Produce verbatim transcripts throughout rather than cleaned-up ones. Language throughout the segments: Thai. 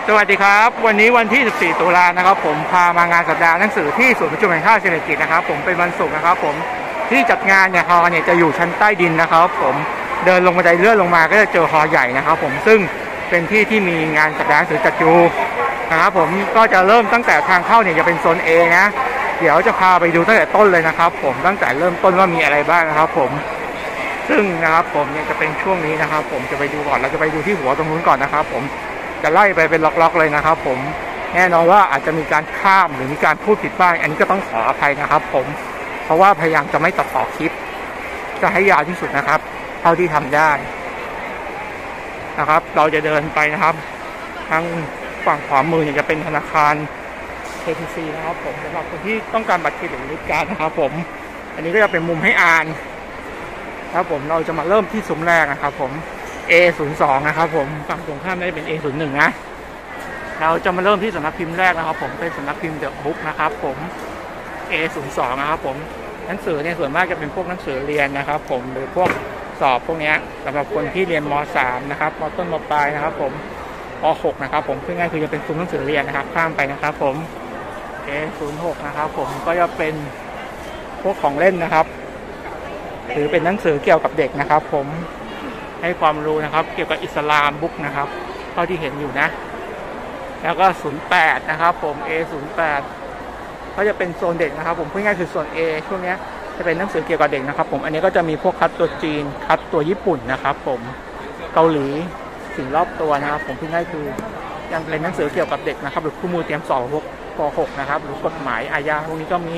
สวัสดีครับวันนี้วันที่สิบสี่ตุลานะครับผมพามางานสัปดาห์หนังสือที่ศูนย์ประชุมแห่งชาติเศรษฐกิจนะครับผมเป็นวันศุกร์นะครับผมที่จัดงานเนี่ยฮอเนี่ยจะอยู่ชั้นใต้ดินนะครับผมเดินลงบันไดเลื่อนลงมาก็จะเจอฮอใหญ่นะครับผมซึ่งเป็นที่ที่มีงานสัปดาห์หนังสือจัดอยู่นะครับผมก็จะเริ่มตั้งแต่ทางเข้าเนี่ยจะเป็นโซน A นะเดี๋ยวจะพาไปดูตั้งแต่ต้นเลยนะครับผมตั้งแต่เริ่มต้นว่ามีอะไรบ้างนะครับผมซึ่งนะครับผมเนี่ยจะเป็นช่วงนี้นะครับผมจะไปดูก่อนเราจะไปดูที่หัวตรงนู้นก่อนนะครับผมจะไล่ไปเป็นล็อกๆเลยนะครับผมแน่นอนว่าอาจจะมีการข้ามหรือมีการพูดผิดบ้างอันนี้ก็ต้องขออภัยนะครับผมเพราะว่าพยายามจะไม่ตัดต่อคลิปจะให้ยาวที่สุดนะครับเท่าที่ทำได้นะครับเราจะเดินไปนะครับทางฝั่งขวามือเนี่ยจะเป็นธนาคาร เค ที ซี นะครับผมสำหรับคนที่ต้องการบัตรเครดิตหรือการ์ดนะครับผมอันนี้ก็จะเป็นมุมให้อ่านครับผมเราจะมาเริ่มที่ซุ้มแรกนะครับผม เอ ศูนย์ สอง นะครับผมฝั่งตรงข้ามได้เป็น เอ ศูนย์ หนึ่ง นะเราจะมาเริ่มที่สำนักพิมพ์แรกนะครับผมเป็นสำนักพิมพ์เดอะบุ๊กนะครับผม เอ ศูนย์ สอง นะครับผมหนังสือเนี่ยส่วนมากจะเป็นพวกหนังสือเรียนนะครับผมหรือพวกสอบพวกนี้สำหรับคนที่เรียนม สาม นะครับมต้นมปลายนะครับผมป หก นะครับผมซึ่งง่ายคือจะเป็นซุ้มหนังสือเรียนนะครับข้ามไปนะครับผม เอ ศูนย์ หก นะครับผมก็จะเป็นพวกของเล่นนะครับหรือเป็นหนังสือเกี่ยวกับเด็กนะครับผมให้ความรู้นะครับเกี่ยวกับอิสลามบุ๊กนะครับเท่าที่เห็นอยู่นะแล้วก็ศูนย์แปดนะครับผม เอ ศูนย์แปด ก็จะเป็นโซนเด็กนะครับผมพูดง่ายคือส่วน A ช่วงนี้จะเป็นหนังสือเกี่ยวกับเด็กนะครับผมอันนี้ก็จะมีพวกคัดตัวจีนคัดตัวญี่ปุ่นนะครับผมเกาหลีสิ่งรอบตัวนะครับผมพูดง่ายคือยังเป็นหนังสือเกี่ยวกับเด็กนะครับหรือคู่มือเตรียมสอบพวกป หก นะครับหรือกฎหมายอาญาพวกนี้ก็มี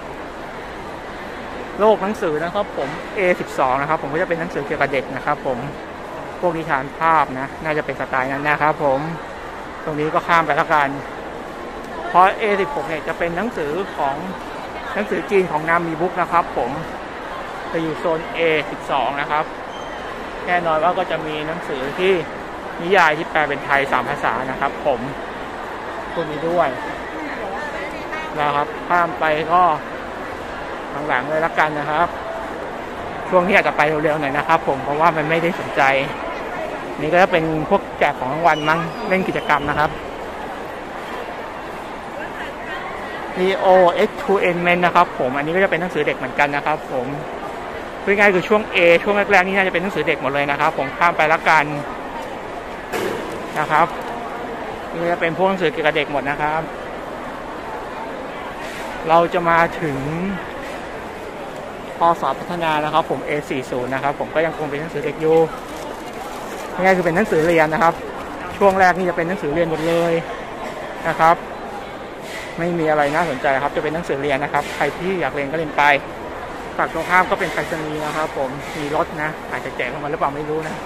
โลกหนังสือนะครับผม เอ สิบสอง นะครับผมก็จะเป็นหนังสือเกี่ยวกับเด็กนะครับผมพวกนิทานภาพนะน่าจะเป็นสไตล์นั้นนะครับผมตรงนี้ก็ข้ามไปแล้วกันเพราะ เอ สิบหก เนี่ยจะเป็นหนังสือของหนังสือจีนของนามีบุ๊กนะครับผมจะอยู่โซน เอ สิบสอง นะครับแน่นอนว่าก็จะมีหนังสือที่นิยายที่แปลเป็นไทยสามภาษานะครับผมพวกนี้ด้วยนะครับข้ามไปก็หลังๆเลยละกันนะครับช่วงนี้อาจจะไปเร็วๆหน่อยนะครับผมเพราะว่ามันไม่ได้สนใจนี่ก็จะเป็นพวกแจกของรางวัลมั้งเล่นกิจกรรมนะครับ Neo เอ็กซ์ ทู เอ็น Men นะครับผมอันนี้ก็จะเป็นหนังสือเด็กเหมือนกันนะครับผมพูดง่ายคือช่วง A ช่วงแรกๆนี่น่าจะเป็นหนังสือเด็กหมดเลยนะครับผมข้ามไปละกันนะครับนี่จะเป็นพวกหนังสือเกี่ยวกับเด็กหมดนะครับเราจะมาถึงพศพัฒนานะครับผม เอ สี่สิบ นะครับผมก็ยังคงเป็นหนังสือเด็กอยู่ง่ายคือเป็นหนังสือเรียนนะครับช่วงแรกนี่จะเป็นหนังสือเรียนหมดเลยนะครับไม่มีอะไรน่าสนใจครับจะเป็นหนังสือเรียนนะครับใครที่อยากเรียนก็เรียนไปฝั่งตรงข้ามก็เป็นไปรษณีย์นะครับผมมีรถนะอาจจะแจกออกมาหรือเปล่าไม่รู้นะ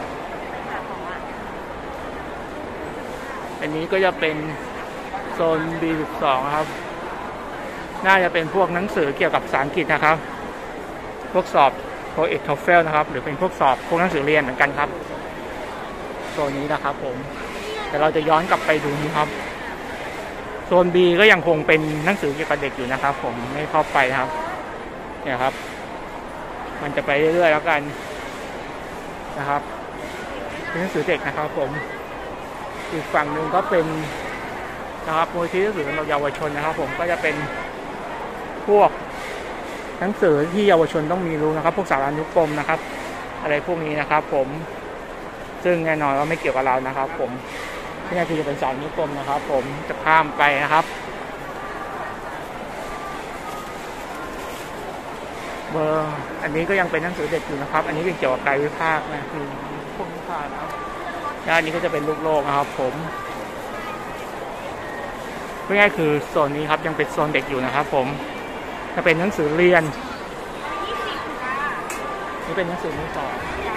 อันนี้ก็จะเป็นโซน บี สิบสอง ครับน่าจะเป็นพวกหนังสือเกี่ยวกับภาษาอังกฤษนะครับพวกสอบ โทเอล โทเฟล นะครับหรือเป็นพวกสอบพวกหนังสือเรียนเหมือนกันครับโซนนี้นะครับผมแต่เราจะย้อนกลับไปดูนี้ครับโซน B ก็ยังคงเป็นหนังสือเกี่ยวกับเด็กอยู่นะครับผมไม่เข้าไปนะครับเนี่ยครับมันจะไปเรื่อยๆแล้วกันนะครับเป็นหนังสือเด็กนะครับผมอีกฝั่งหนึ่งก็เป็นนะครับมูลนิธิหนังสือสำหรับเยาวชนนะครับผมก็จะเป็นพวกหนังสือที่เยาวชนต้องมีรู้นะครับพวกสารานุกรมนะครับอะไรพวกนี้นะครับผมซึ่งแน่นอนว่าไม่เกี่ยวกับเรานะครับผมที่นี่คือจะเป็นสารานุกรมนะครับผมจะข้ามไปนะครับเบอร์อันนี้ก็ยังเป็นหนังสือเด็กอยู่นะครับอันนี้เป็นเกี่ยวกับกายวิภาคนะคือพวกนิทานนะครับด้านนี้ก็จะเป็นลูกโลกนะครับผมง่ายๆคือโซนนี้ครับยังเป็นโซนเด็กอยู่นะครับผมจะเป็นหนังสือเรียนนี่เป็นหนังสือมือสอง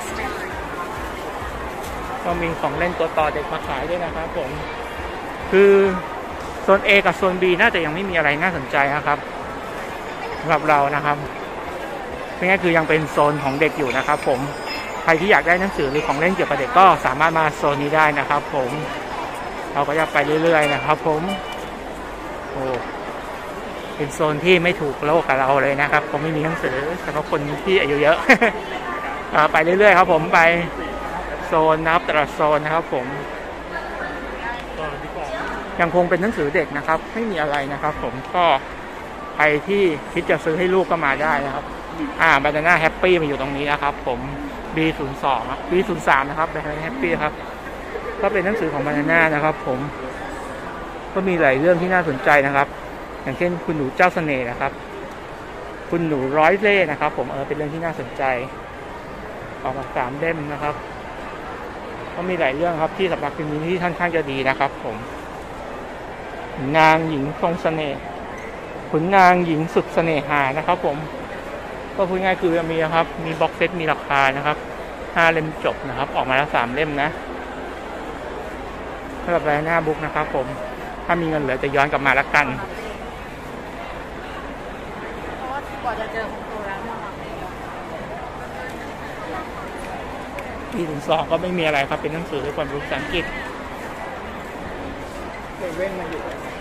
ก็มีของเล่นตัวต่อเด็กมาขายด้วยนะครับผมคือโซน A กับโซน B น่าจะยังไม่มีอะไรน่าสนใจนะครับสำหรับเรานะครับง่ายๆคือยังเป็นโซนของเด็กอยู่นะครับผมใครที่อยากได้หนังสือหรือของเล่นเกี่ยวกับเด็กก็สามารถมาโซนนี้ได้นะครับผมเราก็จะไปเรื่อยๆนะครับผมโอ้เป็นโซนที่ไม่ถูกโลกกับเราเลยนะครับผมไม่มีหนังสือสำหรับคนที่อายุเยอะ ไปเรื่อยๆครับผมไปโซนนะครับแต่ละโซนนะครับผมโซยังคงเป็นหนังสือเด็กนะครับไม่มีอะไรนะครับผมก็ใครที่คิดจะซื้อให้ลูกก็มาได้นะครับอ่า Banana Happy มาอยู่ตรงนี้นะครับผม บี ศูนย์ สอง บี ศูนย์ สาม นะครับ Banana Happy ครับก็เป็นหนังสือของ Banana นะครับผมก็มีหลายเรื่องที่น่าสนใจนะครับอย่างเช่นคุณหนูเจ้าเสน่ห์นะครับคุณหนูร้อยเล่ห์นะครับผมเออเป็นเรื่องที่น่าสนใจออกมาสามเล่มนะครับก็มีหลายเรื่องครับที่สำหรับพิมพ์นี้ที่ค่อนข้างจะดีนะครับผมนางหญิงทรงเสน่ห์ขุนนางหญิงสุดเสน่หานะครับผมก็พูดง่ายคือมีนะครับมีบ็อกเซตมีราคานะครับห้าเล่มจบนะครับออกมาแล้วสามเล่มนะสำหรับรายหน้าบุ๊กนะครับผมถ้ามีเงินเหลือจะย้อนกลับมาแล้วกันเพราะว่ากว่าจะเจอของตัวแล้วเนี่ยปีถึงสองก็ไม่มีอะไรครับเป็นหนังสือด้วยความรู้ภาษาอังกฤษเว้นมันอยู่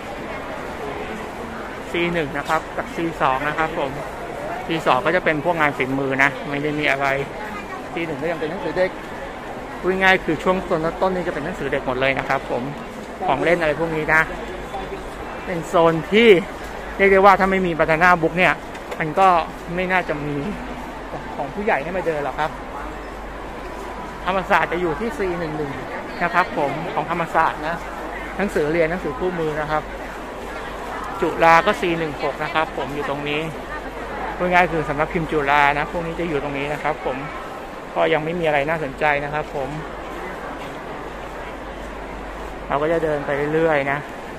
ซี หนึ่ง นะครับกับ ซี สอง นะครับผม ซี สอง ก็จะเป็นพวกงานฝีมือนะไม่ได้มีอะไร ซี หนึ่ง ก็ยังเป็นหนังสือเด็กพูดง่ายคือช่วงต้นต้นนี้จะเป็นหนังสือเด็กหมดเลยนะครับผมของเล่นอะไรพวกนี้นะเป็นโซนที่เรียกได้ว่าถ้าไม่มีบานาน่าบุ๊กเนี่ยมันก็ไม่น่าจะมีของผู้ใหญ่ให้มาเดินหรอกครับธรรมศาสตร์จะอยู่ที่ ซี หนึ่ง หนึ่ง นะครับผมของธรรมศาสตร์นะหนังสือเรียนหนังสือคู่มือนะครับจุฬาก็ ซี หนึ่ง หก นะครับผมอยู่ตรงนี้พูดง่ายคือสำหรับพิมพ์จุฬานะพวกนี้จะอยู่ตรงนี้นะครับผมก็ยังไม่มีอะไรน่าสนใจนะครับผมเราก็จะเดินไปเรื่อยๆนะ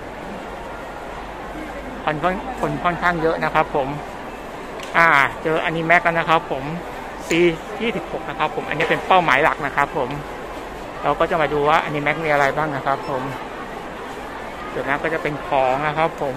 คนค่อนคนค่อนข้างเยอะนะครับผมอ่าเจออนิเมะกันนะครับผม ซี ยี่สิบหก นะครับผมอันนี้เป็นเป้าหมายหลักนะครับผมเราก็จะมาดูว่าอนิเมะมีอะไรบ้างนะครับผมส่วนนั้นก็จะเป็นของนะครับผม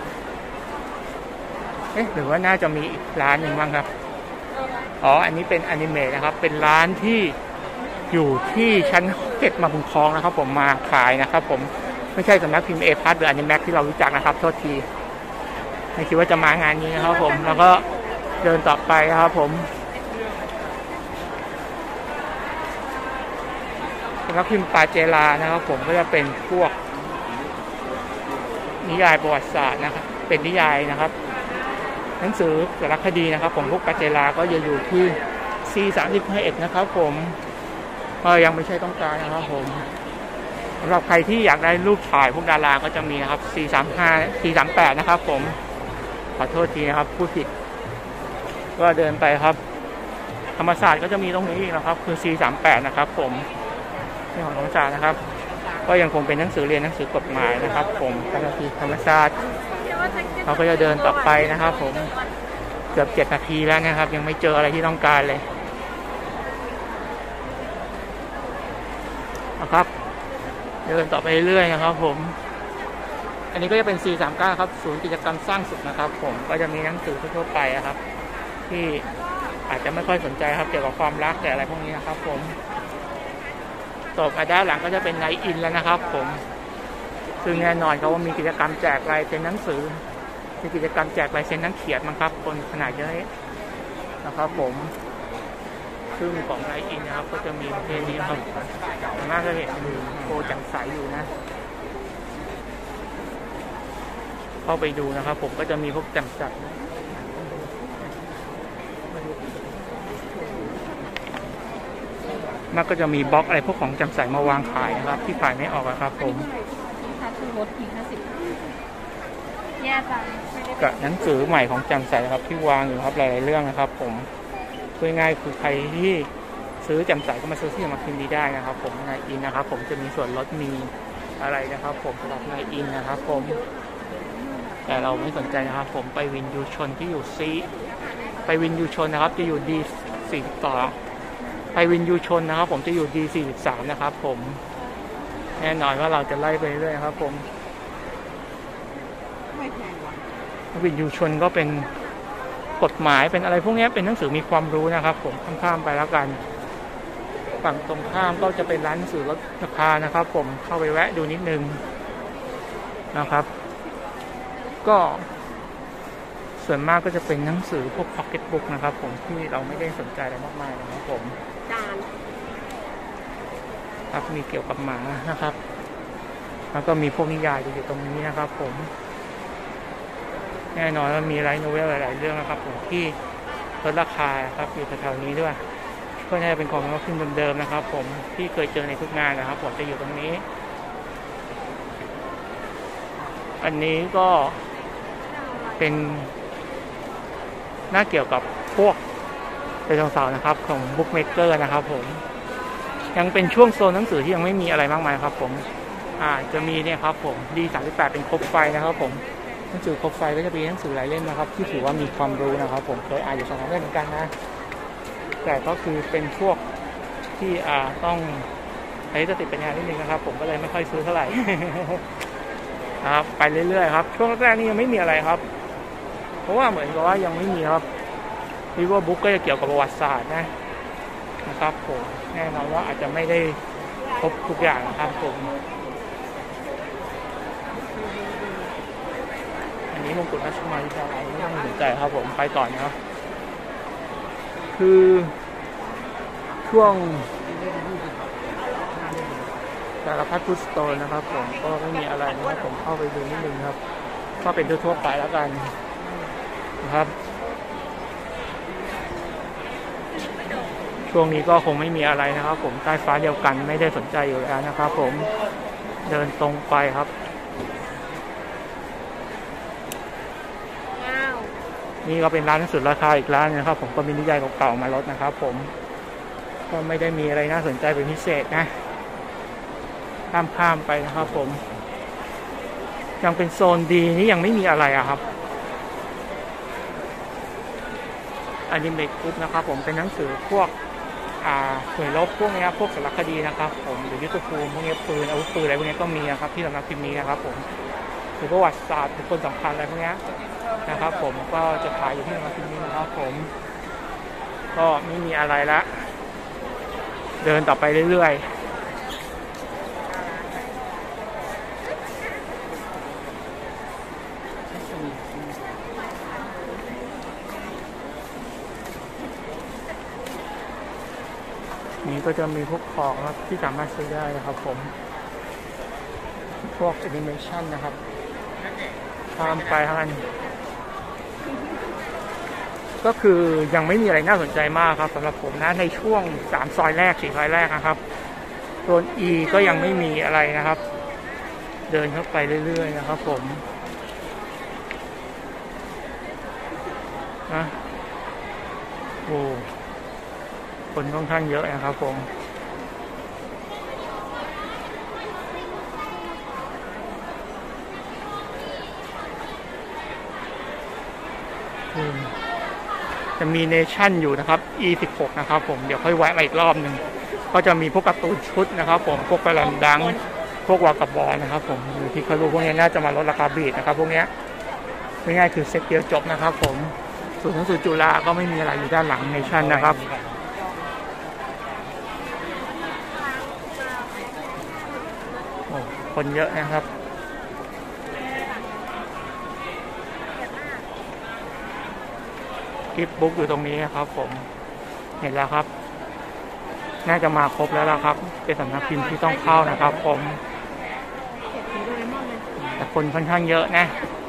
เอ๊ะหรือว่าน่าจะมีอีกร้านหนึ่งบ้างครับอ๋ออันนี้เป็นอนิเมะนะครับเป็นร้านที่อยู่ที่ชั้นเจ็ดมาบุญคลองนะครับผมมาขายนะครับผมไม่ใช่สำนักพิมพ์เอพัทหรืออนิเมะที่เรารู้จักนะครับโทษทีไม่คิดว่าจะมางานนี้นะครับผมแล้วก็เดินต่อไปครับผมสำนักพิมพ์ปาเจลานะครับผมก็จะเป็นพวกนิยายประวัติศาสตร์นะครับเป็นนิยายนะครับหนังสือสารคดีนะครับผมพวกปาเจลาก็จะอยู่ที่ ซี สามสิบเอ็ด นะครับผมก็ยังไม่ใช่ต้องการนะครับผมสำหรับใครที่อยากได้รูปถ่ายพวกดาราก็จะมีนะครับ ซี สามสิบห้า ซี สามสิบแปด นะครับผมขอโทษทีนะครับพูดผิดก็เดินไปครับธรรมศาสตร์ก็จะมีตรงนี้อีกนะครับคือ ซี สามสิบแปด นะครับผมนี่ของธรรมศาสตร์นะครับก็ยังคงเป็นหนังสือเรียนหนังสือกฎหมายนะครับผมคณะธรรมศาสตร์เราก็จะเดินต่อไปนะครับผมเกือบเจ็ดนาทีแล้วนะครับยังไม่เจออะไรที่ต้องการเลยนะครับเดินต่อไปเรื่อยๆนะครับผมอันนี้ก็จะเป็น ซี สามสิบเก้า ครับศูนย์กิจกรรมสร้างสุขนะครับผมก็จะมีหนังสือทั่วไปครับที่อาจจะไม่ค่อยสนใจครับเกี่ยวกับความรักแต่อะไรพวกนี้นะครับผมต่อมาด้านหลังก็จะเป็นไนท์อินแล้วนะครับผมซึ่งแน่นอนเขาว่ามีกิจกรรมแจกลายเซ็นหนังสือมีกิจกรรมแจกลายเซ็นนักเขียนมั้งครับคนขนาดเยอะนะครับผมซึ่งของไนท์อินนะครับก็จะมีเพลงนี้ครับน่าจะเห็นมีโปรจังใสอยู่นะเข้าไปดูนะครับผมก็จะมีพวกจังจัดมันก็จะมีบล็อกอะไรพวกของจำใสมาวางขายนะครับที่ขายไม่ออกครับผมลดทีห้าสิบแย่จังกับหนังสือใหม่ของจำใสครับที่วางอยู่ครับหลายๆเรื่องนะครับผมพูดง่ายคือใครที่ซื้อจำใสก็มาซื้อที่มาพิมพ์ดีได้นะครับผมนายอินนะครับผมจะมีส่วนลดมีอะไรนะครับผมสำหรับนายอินนะครับผมแต่เราไม่สนใจนะครับผมไปวินยูชนที่อยู่ซีไปวินยูชนนะครับจะอยู่ดีสี่ต่อไปวินยูชนนะครับผมจะอยู่ดีสี่สิบสามนะครับผมแน่นอนว่าเราจะไล่ไปเรื่อยครับผมวินยูชนก็เป็นกฎหมายเป็นอะไรพวกนี้เป็นหนังสือมีความรู้นะครับผมข้ามๆไปแล้วกันฝั่งตรงข้ามก็จะเป็นร้านหนังสือลดราคานะครับผมเข้าไปแวะดูนิดนึงนะครับก็ส่วนมากก็จะเป็นหนังสือพวกพ็อกเก็ตบุ๊กนะครับผมที่เราไม่ได้สนใจอะไรมากมายนะครับผมครับมีเกี่ยวกับหมานะครับแล้วก็มีพวกนิยายอยู่ตรงนี้นะครับผมแน่นอนว่ามีไลท์โนเวลหลายๆเรื่องนะครับผมที่ลดราคาครับอยู่แถวๆนี้ด้วยก็น่าจะเป็นของขึ้นเดิมๆนะครับผมที่เคยเจอในทุกงานนะครับผมจะอยู่ตรงนี้ อันนี้ก็เป็นน่าเกี่ยวกับพวกไดโนเสาร์นะครับของบุ๊กเมเกอร์นะครับผมยังเป็นช่วงโซนหนังสือที่ยังไม่มีอะไรมากมายครับผมอ่าจะมีเนี่ยครับผม ดี สามสิบแปด เป็นครบไฟนะครับผมหนังสือครบไฟก็จะมีหนังสือหลายเล่มนะครับที่ถือว่ามีความรู้นะครับผมเคยอ่านอยู่สองสามเล่มเหมือนกันนะแต่ก็คือเป็นพวกที่อ่าต้องใช้สติปัญญานิดนึงนะครับผมก็เลยไม่ค่อยซื้อเท่าไหร่ ครับไปเรื่อยๆครับช่วงแรกนี่ยังไม่มีอะไรครับเพราะว่าเหมือนกับว่ายังไม่มีครับรีวิวบุ๊กก็จะเกี่ยวกับประวัติศาสตร์นะนะครับผมแน่นอนว่าอาจจะไม่ได้ครบทุกอย่างนะครับผมอันนี้มงกุฎราชกุมารีอะไรไม่ต้องสนใจครับผมไปต่อนะครับคือช่วงสารพัดพุทธสโตนนะครับผมก็ไม่มีอะไรนะครับผมเข้าไปดูนิดนึงครับก็เป็นทั่วๆไปแล้วกันนะครับช่วงนี้ก็คงไม่มีอะไรนะครับผมใต้ฟ้าเดียวกันไม่ได้สนใจอยู่แล้วนะครับผมเดินตรงไปครับนี่ก็เป็นร้านหนังสือราคาอีกร้านนะครับผมก็มีนิยายเก่าๆมาลดนะครับผมก็ไม่ได้มีอะไรน่าสนใจเป็นพิเศษนะข้ามข้ามไปนะครับผมยังเป็นโซนดีนี่ยังไม่มีอะไรอะครับอนิเมะกรุ๊ปนะครับผมเป็นหนังสือพวกอ่าหน่วยรบพวกนี้พวกสารคดีนะครับผมหรือยุทธภูมิพวกนี้ปืนอาวุธปืนอะไรพวกนี้ก็มีนะครับที่สำนักพิมพ์นี้นะครับผมหรือประวัติศาสตร์บุคคลสำคัญอะไรพวกนี้นะครับผมก็จะขายอยู่ที่สำนักพิมพ์นี้นะครับผมก็ไม่มีอะไรละเดินต่อไปเรื่อยๆนี้ก็จะมีพวกของที่สามารถซื้อได้นะครับผมพวกแอนิเมชันนะครับตามไปทางก็คือยังไม่มีอะไรน่าสนใจมากครับสำหรับผมนะในช่วงสามซอยแรกสี่ซอยแรกนะครับโซน E ก็ยังไม่มีอะไรนะครับเดินเข้าไปเรื่อยๆนะครับผมนะโอ้คนค่อนข้างเยอะนะครับผมจะมีเนชั่นอยู่นะครับ อี สิบหก นะครับผมเดี๋ยวค่อยแวะมาอีกรอบหนึ่งก็จะมีพวกการ์ตูนชุดนะครับผมพวกปลาดังพวกวากาบอลนะครับผมหรือที่เขารู้พวกนี้น่าจะมาลดราคาบีดนะครับพวกนี้ง่ายๆคือเซ็ตเดียวจบนะครับผมส่วนหนังสือจุฬาก็ไม่มีอะไรอยู่ด้านหลังเนชั่นนะครับคนเยอะนะครับกิฟต์บุ๊กอยู่ตรงนี้นะครับผมเห็นแล้วครับน่าจะมาครบแล้วล่ะครับเป็นสำนักพิมพ์ที่ต้องเข้านะครับผมแต่คนค่อนข้างเยอะนะ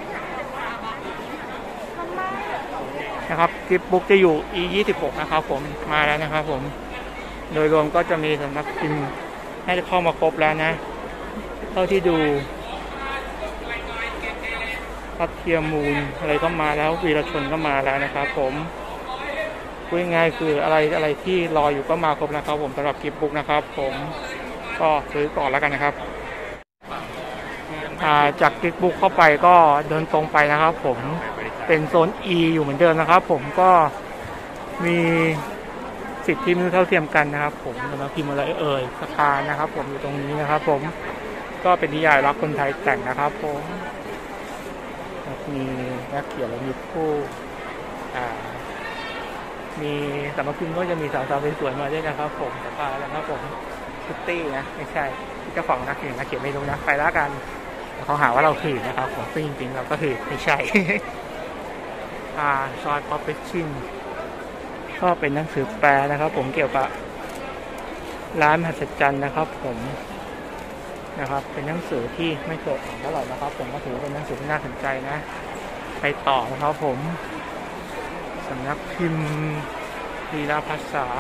นะครับกิฟต์บุ๊กจะอยู่ อี ยี่สิบหก นะครับผมมาแล้วนะครับผมโดยรวมก็จะมีสำนักพิมพ์น่าจะเข้ามาครบแล้วนะเท่าที่ดูพัทเทียมูลอะไรก็มาแล้ววีรชนก็มาแล้วนะครับผมพูดง่ายๆคืออะไรอะไรที่รออยู่ก็มาครบนะครับผมสำหรับกิฟต์บุ๊กนะครับผมก็ซื้อก่อนแล้วกันนะครับจากกิฟต์บุ๊กเข้าไปก็เดินตรงไปนะครับผมเป็นโซน E อยู่เหมือนเดิมนะครับผมก็มีสิทธิมนุษยเท่าเทียมกันนะครับผมสำนักพิมพ์อะไรเอ่ยสภานะครับผมอยู่ตรงนี้นะครับผมก็เป็นนิยายรักคนไทยแต่งนะครับผมมีนักเขียนและมีผู้อ่ามีสำนักพิมพ์ก็จะมีสาวๆสวยๆมาด้วยนะครับผมสภาแล้วครับผมคุตตี้นะไม่ใช่เจ้าของนักเขียนนักเขียนไม่รู้นะไปแล้วกันเขาหาว่าเราผิดนะครับผมซึ่งจริงๆเราก็คือไม่ใช่ อ่าซอยพ็อปเปชิ่งก็เป็นหนังสือแปลนะครับผมเกี่ยวกับร้านมหัศจรรย์นะครับผมนะครับเป็นหนังสือที่ไม่เคยอ่านเท่าไหร่นะครับผมก็ถือเป็นหนังสือที่น่าสนใจนะไปต่อนะครับผมสำนักพิมพ์ลีลาภาษา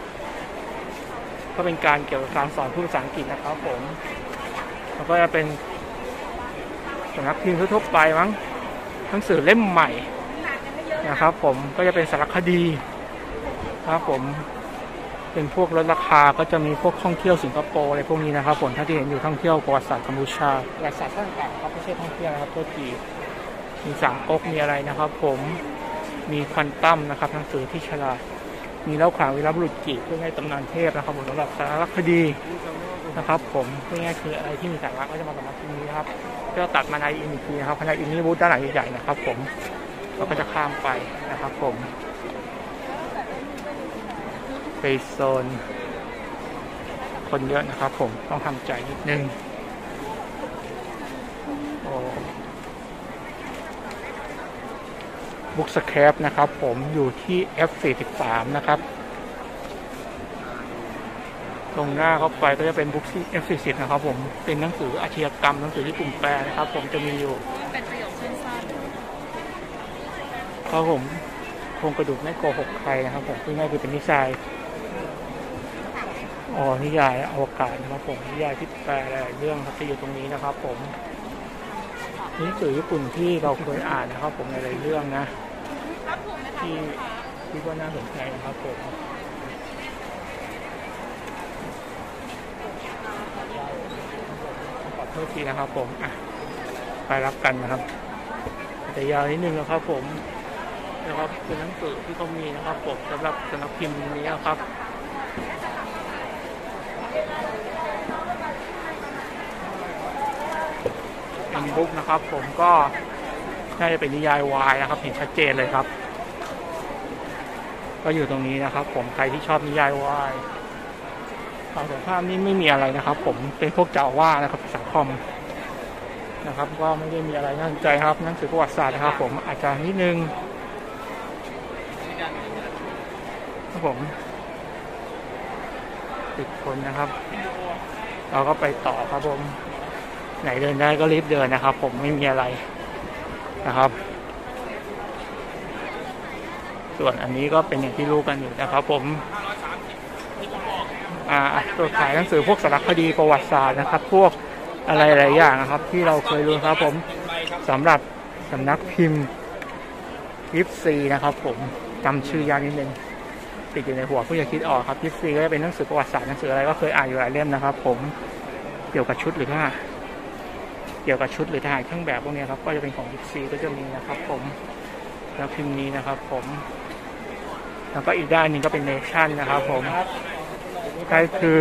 ก็เป็นการเกี่ยวกับการสอนพูดภาษาอังกฤษนะครับผมแล้วก็จะเป็นสำนักพิมพ์ทั่วไปมั้งหนังสือเล่มใหม่นะครับผมก็จะเป็นสารคดีครับผมเป็นพวกลดราคาก็จะมีพวกท่องเที่ยวสิงคโปร์อะไรพวกนี้นะครับผมถ้าที่เห็นอยู่ท่องเที่ยวประวัติศาสตร์กัมพูชาประวัติศาสตร์ต่างๆครับไม่ใช่ท่องเที่ยวนะครับตัวทีมีสามก๊กมีอะไรนะครับผมมีควอนตัมนะครับหนังสือที่ฉลาดมีเล่าขวางวีรบุรุษจีบเพื่อให้ตำนานเทพนะครับผมสำหรับสารคดีนะครับผมเพื่อง่ายคืออะไรที่มีสาระก็จะมาสำนักพิมพ์นี้ครับก็ตัดมาในอินอีกทีนะครับในอินนี้บูธด้านหลังใหญ่ๆนะครับผมเราก็จะข้ามไปนะครับผมไปโซนคนเยอะนะครับผมต้องทำใจนิดนึงโอ้บุ๊กสแคปนะครับผมอยู่ที่ เอฟ สี่สิบสาม นะครับตรงหน้าเข้าไปก็จะเป็นบุ๊กที่ เอฟ สี่สิบ นะครับผมเป็นหนังสืออาชญากรรมหนังสือที่กลุ่มแปลนะครับผมจะมีอยู่เป็นประโยคสั้นๆครับผมโครงกระดูกไม่โกหกใครนะครับผมที่ง่ายคือเป็นนิยายอ๋อนิยายอวกาศนะครับผมนิยายที่แปลหลายเรื่องครับจะอยู่ตรงนี้นะครับผมหนังสือญี่ปุ่นที่เราเคยอ่านนะครับผมในหลายเรื่องนะที่ที่ก็น่าสนใจนะครับผมขอโทษทีนะครับผมอ่ะไปรับกันนะครับแต่ยาวนิดนึงนะครับผมนะครับเป็นหนังสือที่เขามีนะครับผมสำหรับสำนักพิมพ์นี้นะครับเป็นบุ๊กนะครับผมก็น่าจะเป็นนิยายวายนะครับเห็นชัดเจนเลยครับก็อยู่ตรงนี้นะครับผมใครที่ชอบนิยายวายฝั่งตรงข้ามนี่ไม่มีอะไรนะครับผมเป็นพวกเจ้าว่านะครับสังคมนะครับก็ไม่ได้มีอะไรน่าสนใจครับหนังสือประวัติศาสตร์นะครับผมอาจจะนิดนึงครับผมติดคนนะครับเราก็ไปต่อครับผมไหนเดินได้ก็รีบเดินนะครับผมไม่มีอะไรนะครับส่วนอันนี้ก็เป็นอย่างที่รู้กันอยู่นะครับผมอ่าตัวขายหนังสือพวกสารคดีประวัติศาสตร์นะครับพวกอะไรหลายอย่างนะครับที่เราเคยรู้ครับผมสำหรับสำนักพิมพ์ยิปซีนะครับผมจำชื่อยากนิดนึงติดอยู่ในหัวผู้อยากคิดออกครับยิปซีก็จะเป็นหนังสือประวัติศาสตร์หนังสืออะไรก็เคยอ่านอยู่หลายเล่มนะครับผมเกี่ยวกับชุดหรือว่าเกี่ยวกับชุดหรือทหารเครื่องแบบพวกนี้ครับก็จะเป็นของยิปซีก็จะมีนะครับผมแล้วพิมพ์นี้นะครับผมแล้วก็อีกด้านนึงก็เป็นเนชั่นนะครับผมใช่คือ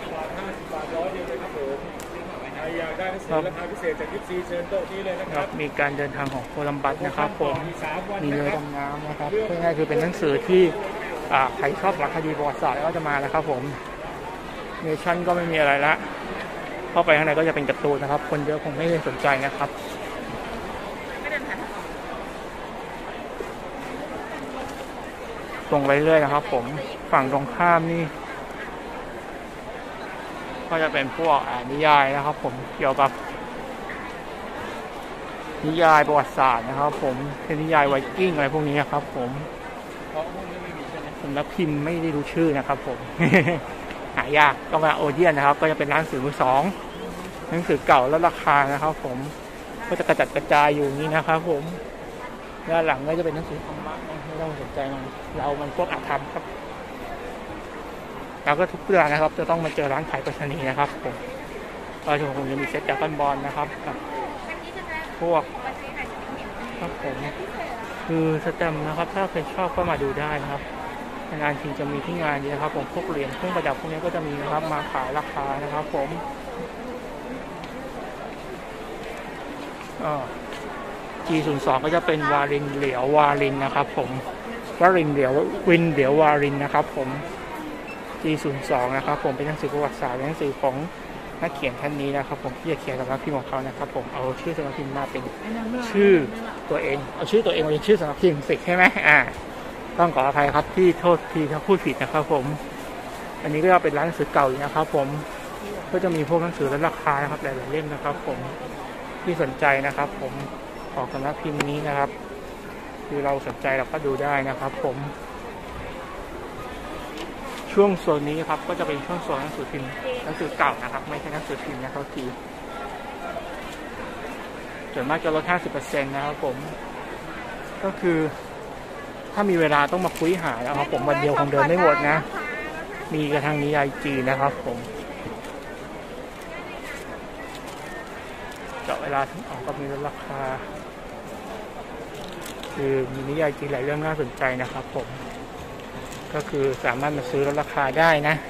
ครับมีการเดินทางของโคลัมบัสนะครับผมมีเรือดำน้ำนะครับง่ายๆคือเป็นหนังสือที่ใครชอบสารคดีประวัติศาสตร์ก็จะมานะครับผมเนชั่นก็ไม่มีอะไรละเข้าไปข้างในก็จะเป็นการ์ตูนนะครับคนเยอะคงไม่ได้สนใจนะครับตรงไปเรื่อยนะครับผมฝั่งตรงข้ามนี่ก็จะเป็นพวกนิยายนะครับผมเกี่ยวกับนิยายประวัติศาสตร์นะครับผมเป็นนิยายไวกิ้งอะไรพวกนี้ครับผมสำนักพิมพ์ไม่ได้รู้ชื่อนะครับผม หายากก็มาโอเดียนนะครับก็จะเป็นร้านหนังสือมือสองหนังสือเก่าแล้วราคานะครับผมก็จะกระจัดกระจายอยู่นี้นะครับผมด้านหลังก็จะเป็นหนังสือธรรมะไม่ต้องสนใจมันเรามันพวกอาธรรมครับแล้วก็ทุกเดือนนะครับจะต้องมาเจอร้านขายไปรษณีย์นะครับผมก็จะคงจะมีเซ็ตจากต้นบอลนะครับกับพวกครับผมคือสแตมป์นะครับถ้าใครชอบก็มาดูได้นะครับงานทีจะมีที่งานนี้นะครับผมพวกเหรียญเครื่องประดับพวกนี้ก็จะมีนะครับมาขายราคานะครับผมอ่า จี ศูนย์ สอง ก็จะเป็นวารินเหลียววารินนะครับผมวารินเหลียววินเหลียววารินนะครับผม จี ศูนย์ สอง นะครับผมเป็นหนังสือประวัติศาสตร์หนังสือของนักเขียนท่านนี้นะครับผมที่จะเขียนสำนักพิมพ์ของเขานะครับผมเอาชื่อสำนักพิมพ์มาเป็นชื่อตัวเองเอาชื่อตัวเองมาเป็นชื่อสำนักพิมพ์สิใช่ไหมอ่าต้องขออภัยครับที่โทษทีถ้าพูดผิดนะครับผมอันนี้ก็เป็นร้านหนังสือเก่าอยู่นะครับผมก็จะมีพวกหนังสือลดราคานะครับหลายๆเล่มนะครับ ผมที่สนใจนะครับ ผมของสำนักพิมพ์นี้นะครับคือเราสนใจเราก็ดูได้นะครับ ผมช่วงโซนนี้ครับก็จะเป็นช่วงโซนหนังสือพิมพ์หนังสือเก่านะครับไม่ใช่หนังสือพิมพ์นะครับทีส่วนมากจะลด ห้าสิบเปอร์เซ็นต์ นะครับผมก็คือถ้ามีเวลาต้องมาคุยหาแล้วครับผมวันเดียวคงเดินไม่หมดนะมีกระทั่งนิยายจีนนะครับผมเจาะเวลาทั้งออกก็มีลดราคาคือมีนิยายจีนหลายเรื่องน่าสนใจนะครับผมก็คือสามารถมาซื้อลดราคาได้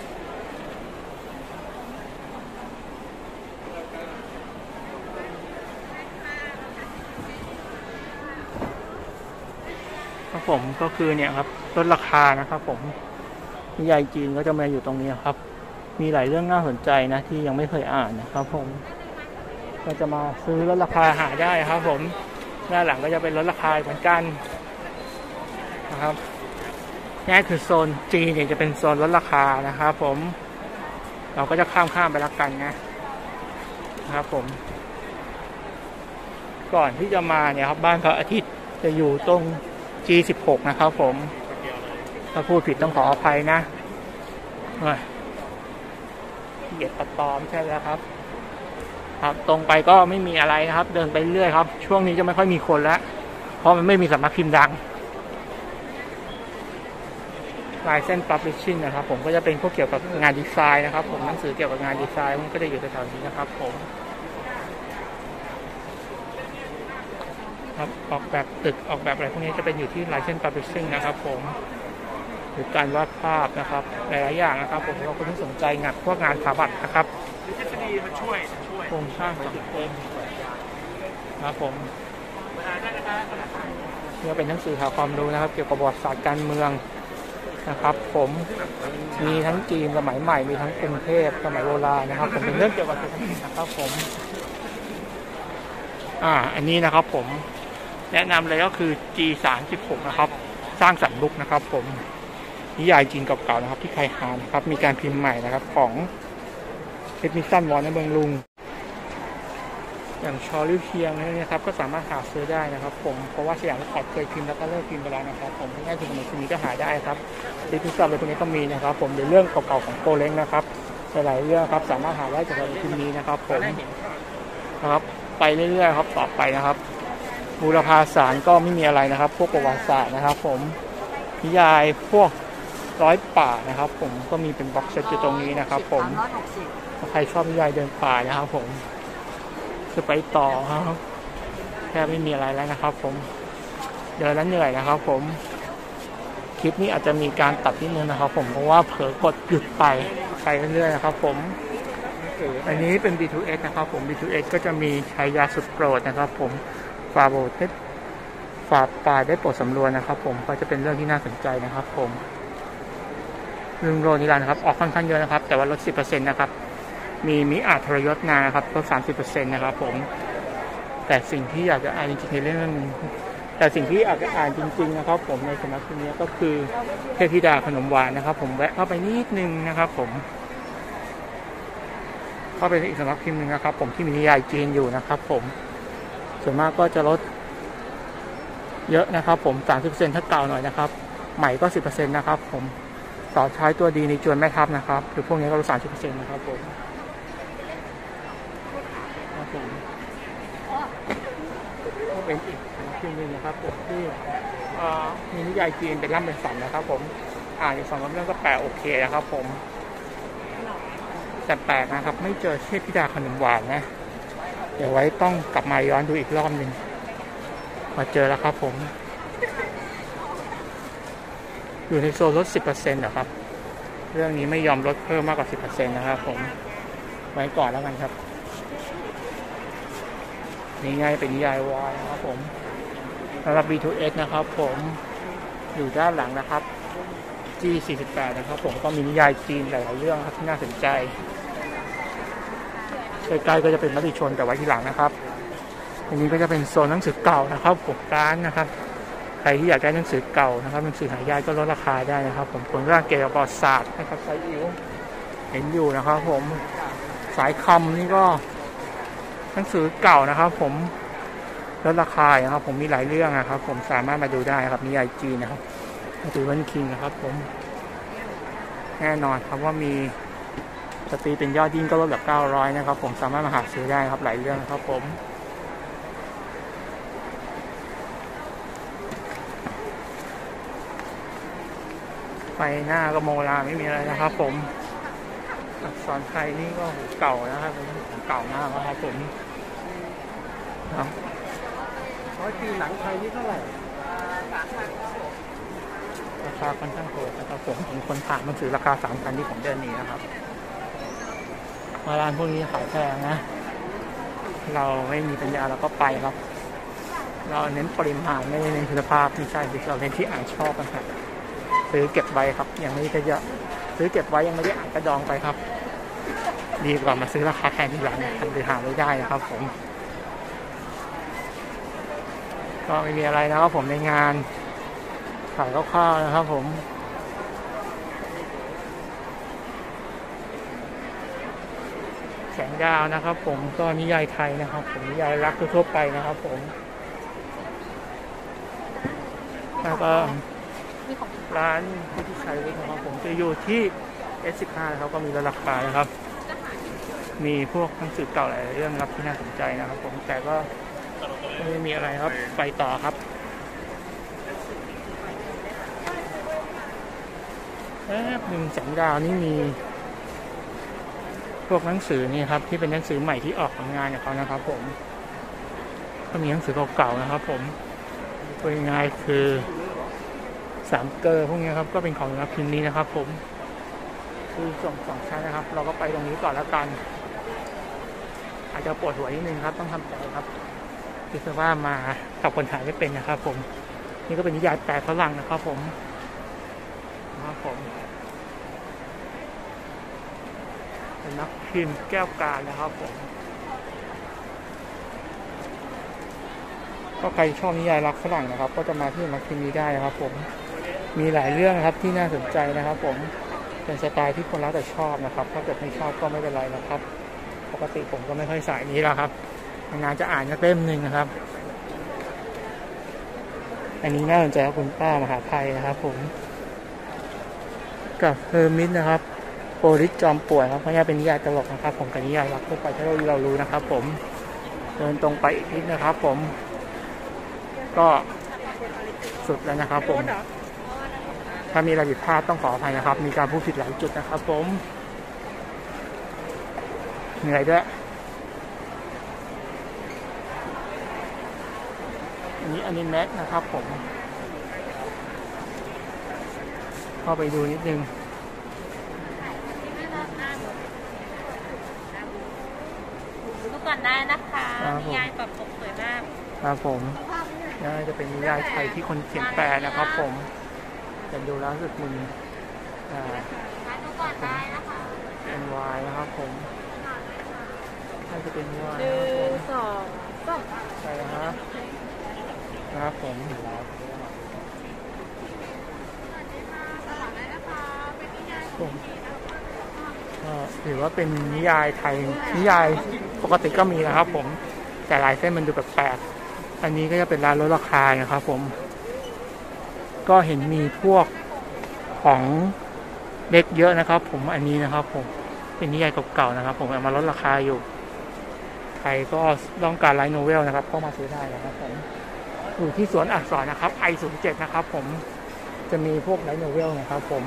นะครับผมก็คือเนี่ยครับลดราคานะครับผมนิยายจีนก็จะมาอยู่ตรงนี้ครับมีหลายเรื่องน่าสนใจนะที่ยังไม่เคยอ่านนะครับผมก็จะมาซื้อลดราคาหาได้ครับผมด้านหลังก็จะเป็นลดราคาเหมือนกันนะครับนี่คือโซนจีนเนี่ยจะเป็นโซนลดราคานะครับผมเราก็จะข้ามข้ามไปละกันนะนะครับผมก่อนที่จะมาเนี่ยครับบ้านพระอาทิตย์จะอยู่ตรง จี สิบหก นะครับผมถ้าพูดผิดต้องขออภัยนะเหยียดตัดตอมใช่แล้วครับครับตรงไปก็ไม่มีอะไรนะครับเดินไปเรื่อยครับช่วงนี้จะไม่ค่อยมีคนแล้วเพราะมันไม่มีสำนักพิมพ์ดังลายเส้น Publishing นะครับผมก็จะเป็นพวกเกี่ยวกับงานดีไซน์นะครับผมหนังสือเกี่ยวกับงานดีไซน์มันก็จะอยู่แถวๆนี้นะครับผมครับออกแบบตึกออกแบบอะไรพวกนี้จะเป็นอยู่ที่ลายเส้น Publishing นะครับผมหรือการวาดภาพนะครับหลายๆอย่างนะครับผมเราคนที่สนใจงานพวกงานสถาปัตย์นะครับทฤษฎีมันช่วยโครงสร้างของตึกเองนะครับผมนี่เป็นหนังสือหาความรู้นะครับเกี่ยวกับประวัติศาสตร์การเมืองนะครับผมมีทั้งจีนสมัยใหม่มีทั้งกรุงเทพสมัยโบราณนะครับผมเป็นเรื่องเกี่ยวกับเศรษฐกิจนะครับผมอ่าอันนี้นะครับผมแนะนำเลยก็คือ จี สามสิบหก นะครับสร้างสรรค์บุ๊กนะครับผมนิยายจีนเก่าๆนะครับที่ใครหานะครับมีการพิมพ์ใหม่นะครับของเพชรมิสันวอนในเมืองลุงอย่างชอริเพียงนี่นะครับก็สามารถหาซื้อได้นะครับผมเพราะว่าสยามเรคคอร์ดเคยพิมพ์แล้วก็เลิกพิมพ์ไปแล้วนะครับผมง่ายที่สมัยนี้ก็หาได้ครับดิจิทัลอะไรพวกนี้ก็มีนะครับผมในเรื่องเก่าๆของโกเล้งนะครับหลายๆเรื่องครับสามารถหาได้จากพิมพ์นี้นะครับผมนะครับไปเรื่อยๆครับต่อไปนะครับบูรพาสารก็ไม่มีอะไรนะครับพวกประวัติศาสตร์นะครับผมนิยายพวกร้อยป่านะครับผมก็มีเป็นบ็อกเซตอยู่ตรงนี้นะครับผมถ้าใครชอบนิยายเดินป่านะครับผมจะไปต่อครับแค่ไม่มีอะไรแล้วนะครับผมเดินแล้วเหนื่อยนะครับผมคลิปนี้อาจจะมีการตัดนิดนึงนะครับผมเพราะว่าเผลอกดหยุดไปไปเรื่อยๆนะครับผมอันนี้เป็น บี ทู เอส นะครับผม บี ทู เอส ก็จะมีฉายาสุดโปรดนะครับผมฟาโบเทสฝาป่าได้โปรดสำรวจนะครับผมก็จะเป็นเรื่องที่น่าสนใจนะครับผมเรื่องโรนิรันดร์ครับออกค่อนข้างเยอะนะครับแต่ว่าลด สิบเปอร์เซ็นต์ นะครับมีมิอาทรยศนาครับลด สามสิบเปอร์เซ็นต์ นะครับผมแต่สิ่งที่อยากจะอ่านจริงๆในเรื่องนึงแต่สิ่งที่อยากจะอ่านจริงๆนะครับผมในสำนักพิมพ์นี้ก็คือเทพธิดาขนมหวานนะครับผมแวะเข้าไปนิดนึงนะครับผมเข้าไปอีกสำนักพิมพ์นึงนะครับผมที่มีนิยายจีนอยู่นะครับผมส่วนมากก็จะลดเยอะนะครับผม สามสิบเปอร์เซ็นต์ ถ้าเก่าหน่อยนะครับใหม่ก็ สิบเปอร์เซ็นต์ นะครับผมต่อใช้ตัวดีในจวนแม่ทัพนะครับหรือพวกนี้ก็ลด สามสิบเปอร์เซ็นต์ นะครับผมครับผมก็เป็นอีกสำนักพิมพ์นึงนะครับผมที่มีนิยายจีนเป็นร่ำเป็นสันนะครับผมอ่านอีกสองเรื่องก็แปลโอเคนะครับผมแต่แปลกนะครับไม่เจอเทพธิดาขนมหวานนะเดี๋ยวไว้ต้องกลับมาย้อนดูอีกรอบหนึ่งมาเจอแล้วครับผมอยู่ในโซนลด สิบเปอร์เซ็นต์ นะครับเรื่องนี้ไม่ยอมลดเพิ่มมากกว่า สิบเปอร์เซ็นต์ นะครับผมไว้ก่อนแล้วกันครับนี่ง่ายเป็นนิยายวายนะครับผมสำหรับ บี ทู เอส นะครับผมอยู่ด้านหลังนะครับ จี สี่สิบแปด นะครับผมก็มีนิยายจีนหลายๆเรื่องครับที่น่าสนใจใกล้ๆก็จะเป็นมติชนแต่ไว้ที่หลังนะครับอันนี้ก็จะเป็นโซนหนังสือเก่านะครับผมร้านนะครับใครที่อยากได้หนังสือเก่านะครับหนังสือหายากก็ลดราคาได้นะครับผมผลงานเกี่ยวกับประวัติศาสตร์นะครับไซอิ๋วเห็นอยู่นะครับผมสายคำนี่ก็หนังสือเก่านะครับผมลดราคานะครับผมมีหลายเรื่องนะครับผมสามารถมาดูได้ครับนิยายจีนนะครับหนังสือวันคิงนะครับผมแน่นอนครับว่ามีสตรีเป็นยอดยิ่งก็ลดแบบเก้าร้อยนะครับผมสามารถมาหาซื้อได้ครับหลายเรื่องครับผมไปหน้าก็โมราไม่มีอะไรนะครับผมอักษรไทยนี่ก็เก่านะครับผมเก่ามากนะครับผมครับร้อยปีหนังไทยนี่เท่าไหร่ราคาค่อนข้างโหดนะครับผมผมคนถามมันถือราคาสามพันที่ผมเดินหนีนะครับมาร้านพวกนี้ขายแพงนะเราไม่มีปัญญาเราก็ไปครับเราเน้นปริมาณไม่เน้นคุณภาพที่ใช่เราเน้นที่อ่านชอบกันครับซื้อเก็บไว้ครับยังไม่ได้เยอะซื้อเก็บไว้ยังไม่ได้อ่านกระดองไปครับดีกว่ามาซื้อราคาแพงทีหลังทำไปหาไม่ได้นะครับผมก็ไม่มีอะไรนะครับผมในงานขายคร่าวๆนะครับผมแสงดาวนะครับผมก็นิยายไทยนะครับผมนิยายรักทั่วไปนะครับผมแล้วก็ร้านพุทธิชัยนะครับผมจะอยู่ที่ เอส สิบห้า นะครับก็มีราคานะครับมีพวกหนังสือเก่าหลายเรื่องครับที่น่าสนใจนะครับผมแต่ก็ไม่มีอะไรครับไปต่อครับแป๊บหนึ่งแสงดาวนี่มีพวกหนังสือนี่ครับที่เป็นหนังสือใหม่ที่ออกของงานของเขานะครับผมก็มีหนังสือเก่าๆนะครับผมเป็นไงคือสามเกอร์พวกนี้ครับก็เป็นของนักพิมพ์นี้นะครับผมคือส่งสองชั้นนะครับเราก็ไปตรงนี้ก่อนแล้วกันอาจจะปวดหัวนิดนึงครับต้องทำใจครับคือว่ามาขับคนถ่ายไม่เป็นนะครับผมนี่ก็เป็นนิยายแปลฝรั่งนะครับผมนะครับผมเป็นนักพิมพ์แก้วกานะครับผมก็ใครชอบนิยายรักฝรั่งนะครับก็จะมาที่นักพิมพ์นี้ได้นะครับผมมีหลายเรื่องครับที่น่าสนใจนะครับผมเป็นสไตล์ที่คนรักแต่ชอบนะครับถ้าเกิดไม่ชอบก็ไม่เป็นไรนะครับปกติผมก็ไม่ค่อยสายนี้แล้วครับนานจะอ่านสักเล่มหนึ่งนะครับอันนี้น่าสนใจครับคุณป้ามหาภัยนะครับผมกับเฮอร์มิสนะครับโปลิสจอมป่วยครับเพราะนี่เป็นนิยายตลกนะครับผมกับนิยายรักทั่วไปที่เราเรารู้นะครับผมเดินตรงไปอีกนิดนะครับผมก็สุดแล้วนะครับผมถ้ามีอะไรผิดพลาดต้องขออภัยนะครับมีการพูดผิดหลายจุดนะครับผมเหนื่อยด้วยอันนี้อันนี้แม็กนะครับผมเข้าไปดูนิดนึงดูก่อนได้นะคะนิยายแบบปกสวยมากครับผมน่าจะเป็นนิยายไทยที่คนเขียนแปลนะครับผมจะดูแล้วรู้สึกมึนอ่าดูก่อนได้นะคะเป็นวายนะครับผมน่าจะเป็นวายหนึ่งสองสามใช่ฮะนะครับผมผมก็ถือว่าเป็นนิยายไทยนิยายปกติก็มีนะครับผมแต่ลายเส้นมันดูแปลกๆอันนี้ก็จะเป็นร้านลดราคานะครับผมก็เห็นมีพวกของเล็กเยอะนะครับผมอันนี้นะครับผมเป็นนิยายเก่าๆนะครับผมเอามาลดราคาอยู่ใครก็ต้องการไลท์โนเวลนะครับก็มาซื้อได้นะครับผมอยู่ที่สวนอักษรนะครับ ไอ ศูนย์เจ็ด นะครับผมจะมีพวกไลท์โนเวลนะครับผม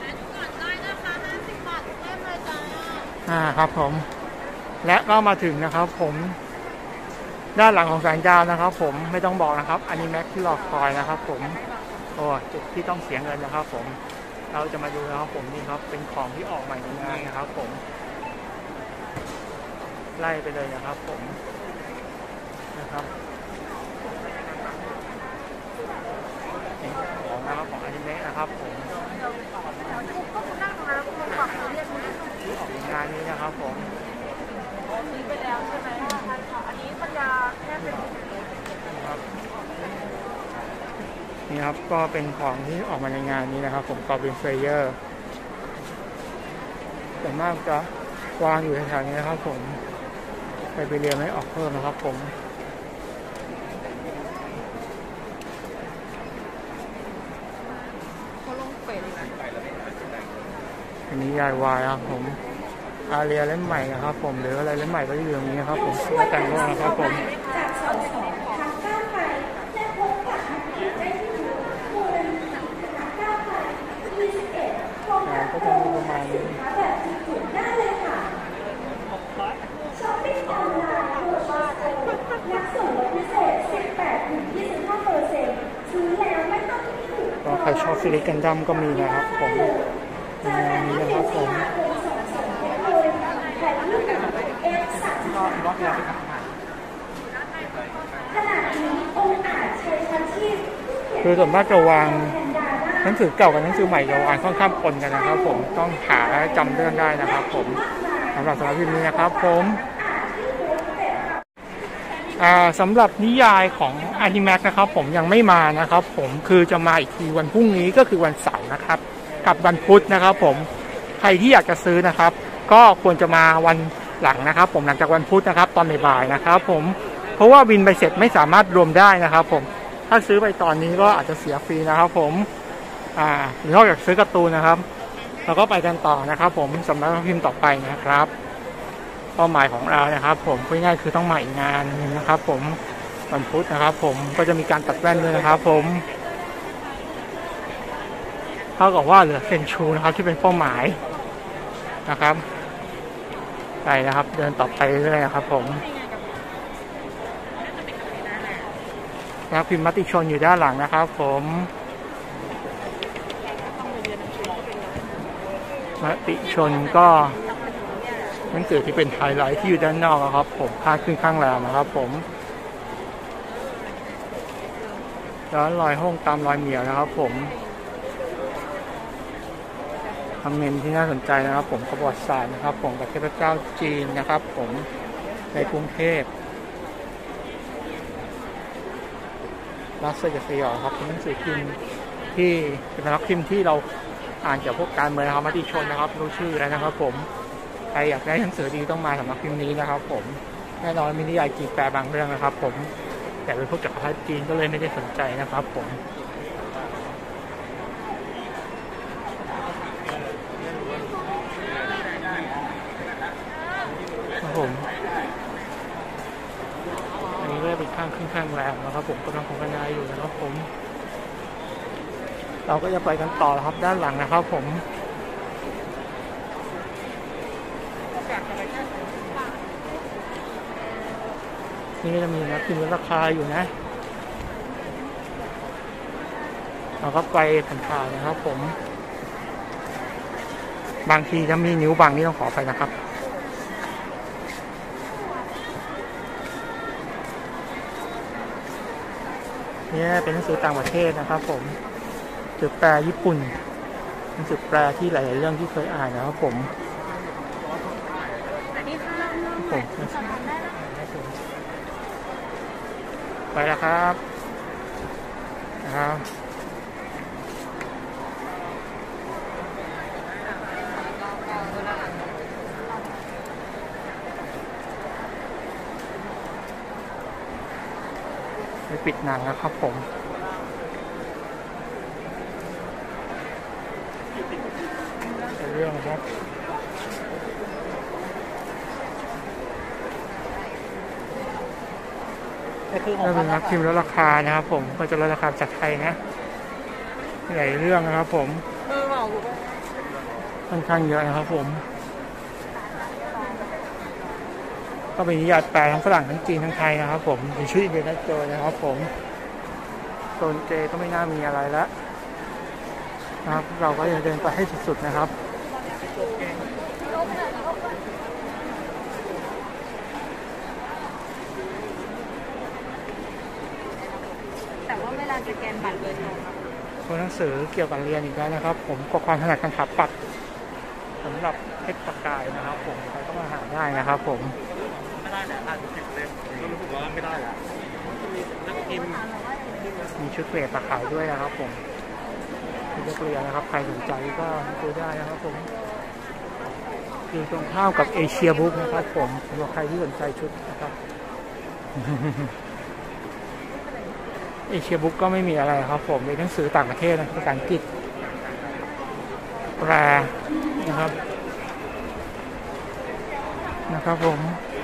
อ่าครับผมและก็มาถึงนะครับผมด้านหลังของแสงดาวนะครับผมไม่ต้องบอกนะครับอันนี้แม็กที่รอคอยนะครับผมโอ้จุดที่ต้องเสียเงินนะครับผมเราจะมาดูนะครับผมนี่ครับเป็นของที่ออกใหม่ในงานนะครับผมไล่ไปเลยนะครับผมนะครับของนะครับของอนิเมะนะครับผมที่ออกในงานนี้นะครับผมนี้ไปแล้วใช่ไหมอันนี้ปัญญาแค่เป็นครับนี่ครับก็เป็นของที่ออกมาในงานนี้นะครับผมกอบินเฟเยอร์ส่วนมากจะวางอยู่แถวๆนี้นะครับผมไปไปเรียนไม่ออกเพิ่มนะครับผมอันนี้ยายวายครับผมอาเรียเล่มใหม่นะครับผมหรืออะไรเล่มใหม่ก็อยู่ตรงนี้นะครับผมแล้วแต่งโลกนะครับผมจากสสทางก้าวไกลและพบกับได้ที่มูลนิธิคณะก้าวไกลยี่สิบเอ็ดโครงการก็จะมีประมาณนี้แบบจุดๆได้เลยค่ะช้อปปิ้งออนไลน์โดยช็อปโซและส่วนลดพิเศษ สิบแปดถึงยี่สิบห้าเปอร์เซ็นต์ ซื้อแล้วไม่ต้องคิดถึงก็ใครชอบฟิลิปกันดั้มก็มีนะครับผมมีงานนี้นะครับผมคือส่วนมากจะวางหนังสือเก่ากับหนังสือใหม่จะวางค่อนข้างปนกันนะครับผมต้องหาจำเรื่องได้นะครับผมสำหรับสำนักพิมพ์นี้นะครับผมสำหรับนิยายของ Animax นะครับผมยังไม่มานะครับผมคือจะมาอีกทีวันพรุ่งนี้ก็คือวันเสาร์นะครับกับวันพุธนะครับผมใครที่อยากจะซื้อนะครับก็ควรจะมาวันหลังนะครับผมหลังจากวันพุธนะครับตอนบ่ายๆนะครับผมเพราะว่าบินใบเสร็จไม่สามารถรวมได้นะครับผมถ้าซื้อไปตอนนี้ก็อาจจะเสียฟรีนะครับผมอ่าหรือนอกจากซื้อการ์ตูนนะครับเราก็ไปกันต่อนะครับผมสำนักพิมพ์ต่อไปนะครับเป้าหมายของเรานะครับผมง่ายๆคือต้องมาอีกงานนึงนะครับผมวันพุธนะครับผมก็จะมีการตัดแว่นด้วยนะครับผมเท่ากับว่าเหลือเซนชูนะครับที่เป็นเป้าหมายนะครับไปนะครับเดินต่อไปเรื่อยๆนะครับผมนักพิมพ์มติชนอยู่ด้านหลังนะครับผมมติชนก็หนังสือที่เป็นไฮไลท์ที่อยู่ด้านนอกนะครับผมข้างขึ้นข้างแรมนะครับผมย้อนรอยห้องตามรอยเหมียวนะครับผมคอมเมนต์ที่น่าสนใจนะครับผมประวัติศาสตร์นะครับผมกับเทพเจ้าจีนนะครับผมในกรุงเทพรัสเซียสยองครับเป็นหนังสือพิมพ์ที่เป็นนักพิมพ์ที่เราอ่านเกี่ยวกับพวกการเมืองนะครับมติชนนะครับรู้ชื่อแล้วนะครับผมใครอยากได้หนังสือดีต้องมาสำนักพิมพ์นี้นะครับผมแน่นอนมีนิยายจีนแปลบางเรื่องนะครับผมแต่เป็นพวกจักรพรรดิจีนก็เลยไม่ได้สนใจนะครับผมผมอันนี้ก็เป็นข้างขึ้นข้างแรมนะครับผมกำลังของกันนายอยู่นะครับผมเราก็จะไปกันต่อครับด้านหลังนะครับผมนี่ก็จะมีนะพิมพ์ราคาอยู่นะเราก็ไปผ่านๆนะครับผมบางทีจะมีนิ้วบางนี่ต้องขอไปนะครับนี่เป็นหนังสือต่างประเทศนะครับผมหนังสือแปลญี่ปุ่นหนังสือแปลที่หลายๆเรื่องที่เคยอ่านนะครับผมผมไปแล้วครับนะครับไปปิดหนังนะครับผมเรื่องครับถ้าเป็นนักพิมพ์ลดราคานะครับผมก็จะลดราคาจากไทยนะหลายเรื่องนะครับผมค่อนข้างเยอะนะครับผมก็เป็นนิยายแปลทั้งฝรั่งทั้งจีนทั้งไทยนะครับผมมีชื่ออินเดียนาโจนะครับผมโซนเจก็ไม่น่ามีอะไรแล้วนะครับเราก็จะเดินไปให้สุดๆนะครับแต่ว่าเวลาสแกนบัตรโดยตรงตัวหนังสือเกี่ยวกับเรียนอีกแล้วนะครับผมก็ความถนัดการขับปัดสำหรับเพชรประกายนะครับผมใครต้องมาหาได้นะครับผมไม่ได้แหละอ่านสิบเล่มก็รู้สึกว่าไม่ได้แล้วนักพิมพ์มีชุดเกรดตะขายด้วยนะครับผมชุดนักเรียนนะครับใครสนใจก็ซื้อได้นะครับผมอยู่ตรงข้ามกับเอเชียบุ๊กนะครับผมสำหรับใครที่สนใจชุดนะครับ เอเชียบุ๊กก็ไม่มีอะไรครับผมมีหนังสือต่างประเทศนะภาษาอังกฤษแปลนะครับนะครับผม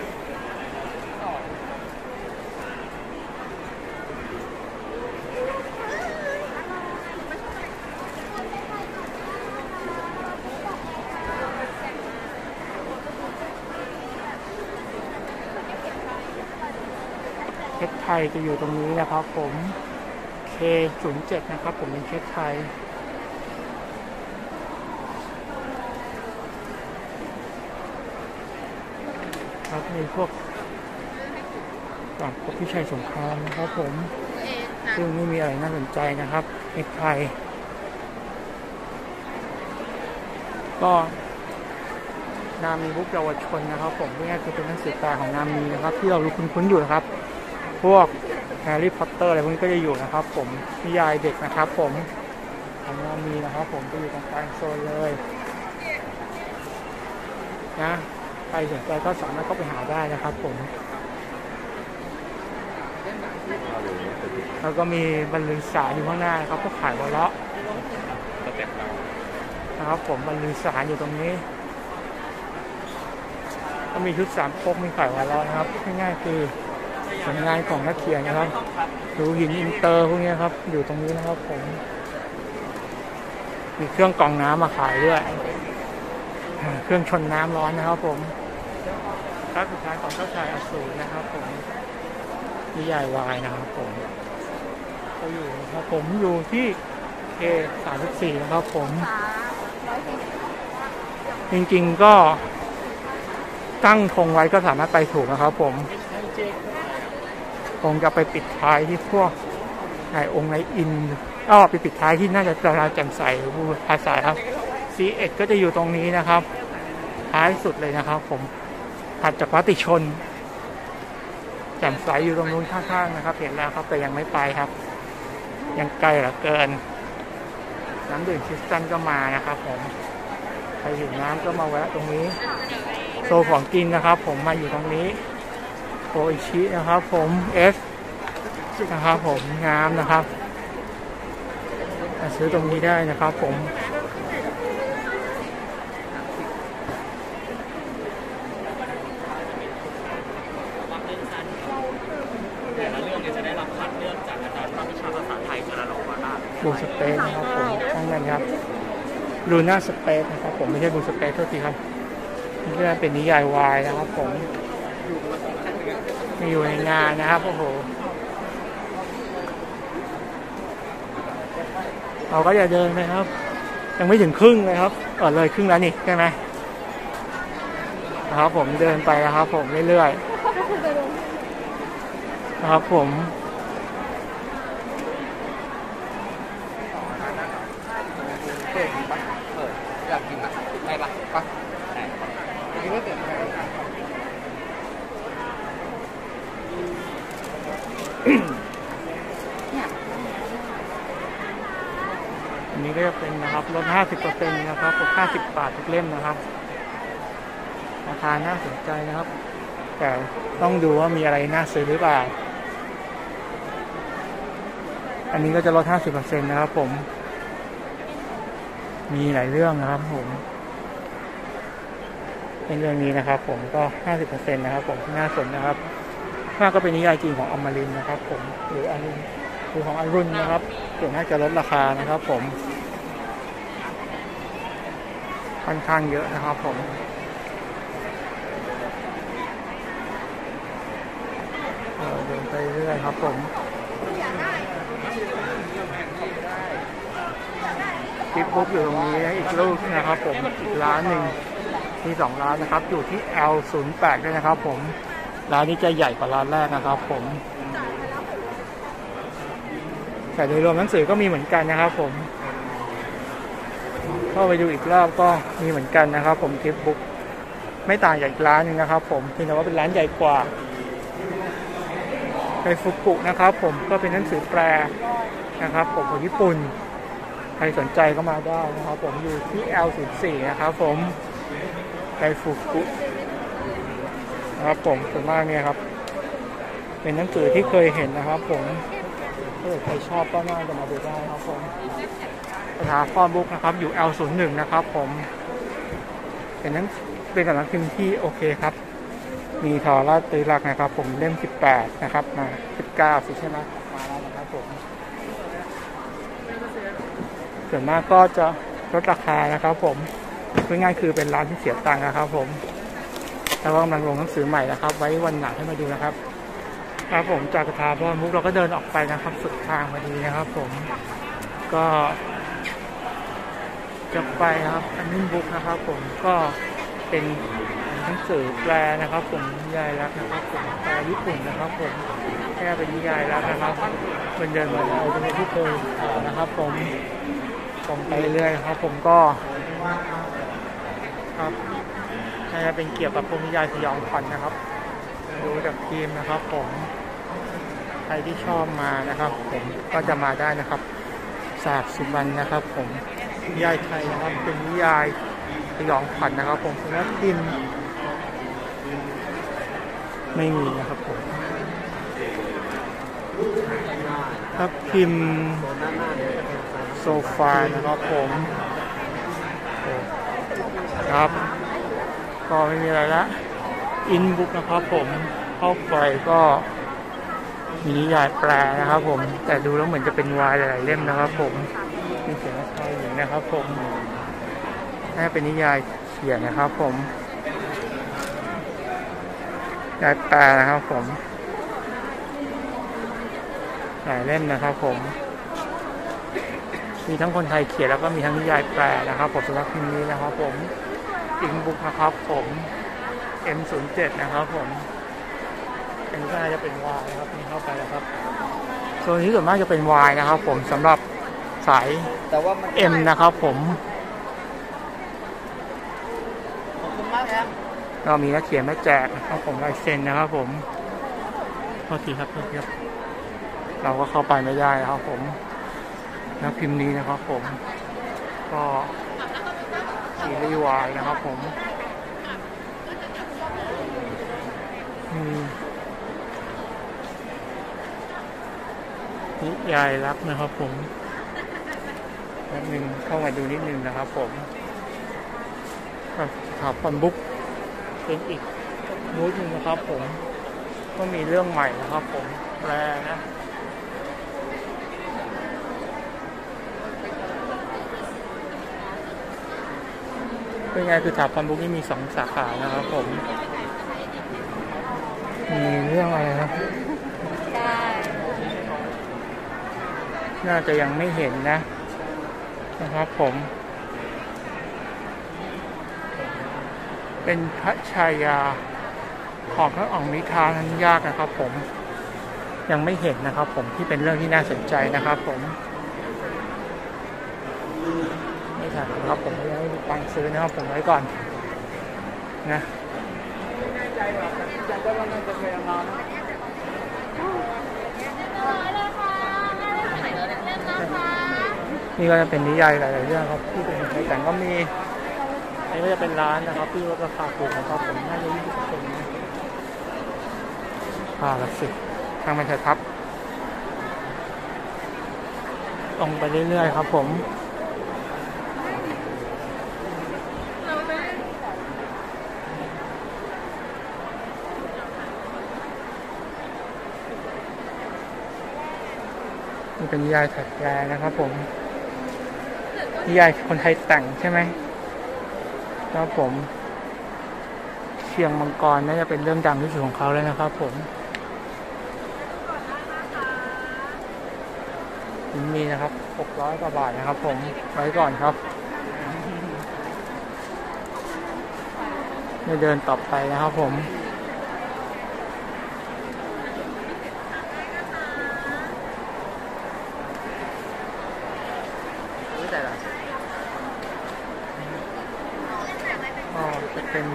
เคสไทยจะอยู่ตรงนี้นะครับผม เค ศูนย์ เจ็ด นะครับผมเป็นเคสไทยครับมีพวกกับพวกพิชัยสงครามนะครับผมซึ่งไม่มีอะไรน่าสนใจนะครับเคสไทยก็นามีบุ๊กเยาวชนนะครับผมนี่คือเป็นหนังสือแปลของนามีนะครับที่เรารู้คุ้นๆอยู่นะครับพวกแฮร์รี่พอตเตอร์อะไรพวกนี้ก็จะอยู่นะครับผมนิยายเด็กนะครับผมของนามีนะครับผมจะอยู่ตรงกลางโซนเลยนะใครสนใจก็สามารถเข้าไปหาได้นะครับผมแล้วก็มีบรรลือสารอยู่ข้างหน้าครับก็ขายวอลเลาะนะครับผมบรรลือสารอยู่ตรงนี้ก็มีชุดสามก๊กมีขายวอลเลาะนะครับง่ายๆคือผลงานของนักเขียนนะครับดูหินอินเตอร์พวกนี้ครับอยู่ตรงนี้นะครับผมมีเครื่องกรองน้ำมาขายด้วยเครื่องชนน้ำร้อนนะครับผมภาคสุดท้ายของเจ้าชายอสูรนะครับผมนิยายวายนะครับผมก็อยู่นะครับผมอยู่ที่เค สามสิบสี่ นะครับผมจริงๆก็ตั้งธงไว้ก็สามารถไปถูกนะครับผมคงจะไปปิดท้ายที่พวกนายองค์นายอินอ้อไปปิดท้ายที่น่าจะตราแจ่มใสหรือภาษาครับ ซี เอ็ด ก็จะอยู่ตรงนี้นะครับท้ายสุดเลยนะครับผมถัดจากวัดติชนแจ่มใสอยู่ตรงนู้นข้างๆนะครับเห็นแล้วครับแต่ยังไม่ไปครับยังไกลเหลือเกินน้ำดื่มคริสตัลก็มานะครับผมใครหิวน้ำก็มาแวะตรงนี้โซของกินนะครับผมมาอยู่ตรงนี้โออิชินะครับผมเอสนะครับผมน้ำนะครับซื้อตรงนี้ได้นะครับผมแต่ละเรื่องเนี่ยจะได้รับคัดเลือกจากอาจารย์ภาควิชาภาษาไทยจุฬาลงกรณราชบูสเปซนะครับผมข้างนั้นครับลูน่าสเปซนะครับผมไม่ใช่บูสเปซเท่าทีครับนี่ก็เป็นนิยายวายนะครับผมมีอยู่ในงานนะครับโอ้โหเราก็จะเดินนะครับยังไม่ถึงครึ่งเลยครับเออเลยครึ่งแล้วนี่ใช่ไหมนะครับผมเดินไปนะครับผมเรื่อยๆนะครับผมอยากกินอ่ะได้ปะปะอันนี้ก็จะเป็นนะครับลด ห้าสิบเปอร์เซ็นต์ นะครับกดห้าสิบบาททุกเล่มนะครับราคาน่าสนใจนะครับแต่ต้องดูว่ามีอะไรน่าซื้อหรือเปล่าอันนี้ก็จะลด ห้าสิบเปอร์เซ็นต์ นะครับผมมีหลายเรื่องนะครับผมเป็นเรื่องนี้นะครับผมก็ ห้าสิบเปอร์เซ็นต์ นะครับผมน่าสนนะครับถ้าก็เป็นนิยายจีนของอมรินทร์นะครับผมหรืออรุณหรือของอรุณนะครับเดี๋ยวน่าจะลดราคานะครับผมค่อนข้างเยอะนะครับผมเดินไปเรื่อยครับผมปิ๊บบุ๊กอยู่ตรงนี้อีกลูกนะครับผมอีกร้านหนึ่งมีสองร้านนะครับอยู่ที่ แอล ศูนย์ แปด ด้วยนะครับผมร้านนี้จะใหญ่กว่าร้านแรกนะครับผมแต่โดยรวมหนังสือก็มีเหมือนกันนะครับผมเข้าไปดูอีกรอบก็มีเหมือนกันนะครับผมปิ๊บบุ๊กไม่ต่างจากอีกร้านหนึ่งนะครับผมเพียงแต่ว่าเป็นร้านใหญ่กว่าไคฟุกุนะครับผมก็เป็นหนังสือแปลนะครับผมของญี่ปุ่นใครสนใจก็มาได้นะครับผมอยู่ที่ แอล ศูนย์ สี่ นะครับผมไดฟุกุนะครับผมส่วนมากเนี่ยครับเป็นหนังสือที่เคยเห็นนะครับผมถ้าเกิดใครชอบก็น่าจะมาดูได้ครับผมสถาพรบุ๊กนะครับอยู่ แอล ศูนย์หนึ่ง นะครับผมเป็นหนังเป็นสำนักพิมพ์ที่โอเคครับมีทอราตรีลักษณ์นะครับผมเล่มสิบแปดนะครับมาสิบเก้าสิใช่ไหมมาแล้วนะครับผมส่วนมากก็จะลดราคานะครับผมง่ายๆคือเป็นร้านที่เสียตังค์นะครับผมแล้วก็กำลังลงหนังสือใหม่นะครับไว้วันหลังให้มาดูนะครับครับผมจากสถาพรบุ๊กเราก็เดินออกไปนะครับสุดทางพอดีนะครับผมก็จะไปครับอันนี้บุ๊กนะครับผมก็เป็นหนังสือแปลนะครับผมนิยายรักนะครับผมแปลญี่ปุ่นนะครับผมแค่เป็นนิยายรักนะครับเป็นเดินมาเอาเป็นที่เคยนะครับผมผมไปเรื่อยครับผมก็ครับน่าจะเป็นเกี่ยวกับพวกนิยายสยองขวัญนะครับดูจากทีมนะครับผมใครที่ชอบมานะครับผมก็จะมาได้นะครับศาสตร์สุวรรณนะครับผมนิยายไทยนะครับเป็นนิยายสยองขวัญนะครับผมสำนักพิมพ์ไม่มีนะครับผมถ้าพิมพ์โซฟานะครับผมครับก็ไม่มีอะไรละอินบุ๊กนะครับผมเข้าไปก็มีนิยายแปลนะครับผมแต่ดูแล้วเหมือนจะเป็นวายหลายๆเล่มนะครับผมมีเขียนว่าชายหญิงนะครับผมน่าเป็นนิยายเขียนนะครับผมนิยายแปลนะครับผมหลายเล่มนะครับผมมีทั้งคนไทยเขียนแล้วก็มีทั้งนิยายแปลนะครับผมสำหรับพิมพ์นี้นะครับผมอิงบุ๊กนะครับผม เอ็ม ศูนย์ เจ็ด นะครับผมอันนี้ก็น่าจะเป็นวายนะครับนี่เข้าไปแล้วครับโซนนี้ส่วนมากจะเป็นวายนะครับผมสำหรับสาย M นะครับผมเรามีนักเขียนมาแจกนะครับผมลายเซ็นนะครับผมโทษทีครับโทษทีครับเราก็เข้าไปไม่ได้นะครับผมนักพิมพ์นี้นะครับผมก็ซีรีส์วายนะครับผมนิยายรักนะครับผมนิดนึงเข้ามาดูนิดนึงนะครับผมสถาพรบุ๊กเป็นอีกบูธหนึ่งนะครับผมก็มีเรื่องใหม่นะครับผมแปลนะเป็นไงคือสถาพรบุ๊กนี่มีสองสาขานะครับผมมีเรื่องอะไรนะน่าจะยังไม่เห็นนะนะครับผมเป็นพระชายาของพระอ่องนิทานนั้นยากนะครับผมยังไม่เห็นนะครับผมที่เป็นเรื่องที่น่าสนใจนะครับผมไม่ทันครับผมยังไม่มีตังค์ซื้อนะครับผมไว้ก่อนนะนี่ก็จะเป็นนิยายหลายๆเรื่องครับที่เป็นในแต่งก็มีอันนี้ก็จะเป็นร้านนะครับที่ลดราคาถูกนะครับผมน่าจะยี่สิบเปอร์เซ็นต์อ่าละสิทางมันจะทับตรงไปเรื่อยๆครับผมนี่เป็นนิยายถัดแปลนะครับผมนิยายคนไทยแต่งใช่ไหมครับผมเชียงมังกรน่าจะเป็นเรื่องดังที่สุดของเขาเลยนะครับผมมีนะครับหกร้อยกว่าบาทนะครับผมไว้ก่อนครับจะเดินต่อไปนะครับผมก็จะเป็น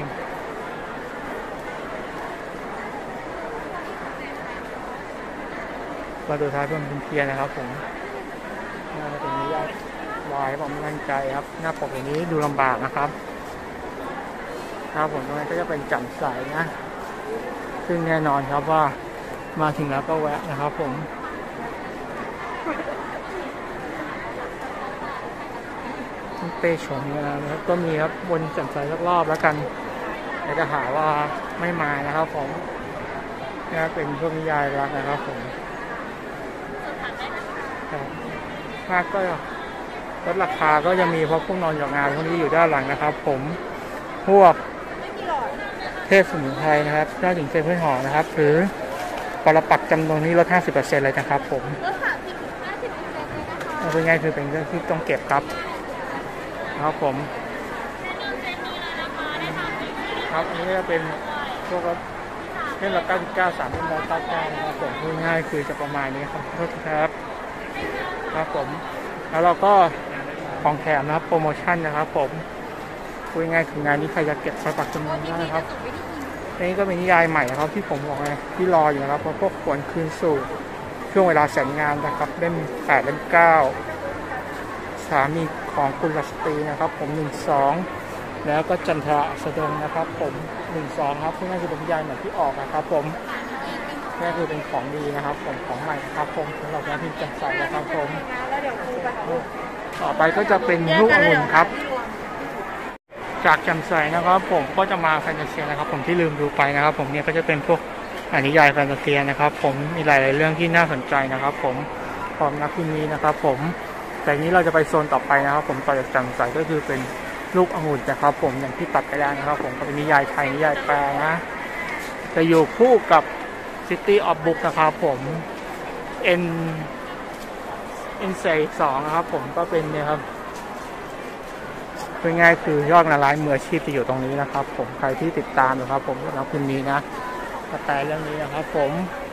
ประตูท้ายเพื่อนเป็นเพียนะครับผมน่าจะเป็นนิยายวายผมมั่นใจครับหน้าปกอย่างนี้ดูลำบากนะครับครับผมตรงนี้ก็จะเป็นแจ่มใสนะซึ่งแน่นอนครับว่ามาถึงแล้วก็แวะนะครับผมเป้ชมนะครับก็มีครับวนแจ่มใสสักรอบแล้วกันแต่จะหาว่าไม่มานะครับผมนี่เป็นพวกนิยายรักนะครับผมครับมากก็ลดราคาก็จะมีเพราะพวกนอนหยอกงานพวกนี้อยู่ด้านหลังนะครับผมพวกเทพสมุนไพรนะครับนอกจากเซเว่นหอนะครับหรือปรปักษ์จำนวนนี้ลด ห้าสิบเปอร์เซ็นต์ เลยนะครับผมลดสามสิบถึงห้าสิบเปอร์เซ็นต์เลยนะคะเอาง่ายๆคือเป็นเรื่องที่ต้องเก็บครับครับผมครับอันนี้ก็จะเป็นพวกเล่มละเก้าสิบเก้า สามเล่มละเก้าสิบเก้านะครับผมพูดง่ายคือจะประมาณนี้ครับโทษครับครับผมแล้วเราก็ของแถมนะครับโปรโมชั่นนะครับผมพูดง่ายคืองานนี้ใครจะเก็บสปักจำนวนได้นะครับนี่ก็เป็นนิยายใหม่นะครับที่ผมบอกไงที่รออยู่นะครับเพราะพวกควรคืนสู่ช่วงเวลาแสนงานนะครับเล่มแปดเล่มเก้าสามีของคุณรัสตีนะครับผมหนึ่งสองแล้วก็จันทราสดงนะครับผมหนึ่งสองครับพูดง่ายคือเป็นนิยายใหม่ที่ออกนะครับผมนี่คือเป็นของดีนะครับผมของใหม่นะครับผมสำหรับงานที่จัดใส่นะครับผมต่อไปก็จะเป็นลูกองุ่นครับจากจำใสนะครับผมก็จะมาแฟนตาเซียนะครับผมที่ลืมดูไปนะครับผมเนี่ยก็จะเป็นพวกนิยายแฟนตาเซียนะครับผมมีหลายๆเรื่องที่น่าสนใจนะครับผมพร้อมนักพิมพ์นี้นะครับผมแต่นี้เราจะไปโซนต่อไปนะครับผมต่อจากจำใสก็คือเป็นลูกองุ่นนะครับผมอย่างที่ตัดไปแล้วนะครับผมก็เป็นนิยายไทยนิยายแปลนะจะอยู่คู่กับ City of Book นะครับผม N N สองนะครับผมก็เป็นเนี่ยครับเป็นง่ายคือยอดงานร้ายมืออาชีพที่อยู่ตรงนี้นะครับผมใครที่ติดตามนะครับผมนักพิมพ์นี้นะกระแตเรื่องนี้นะครับผม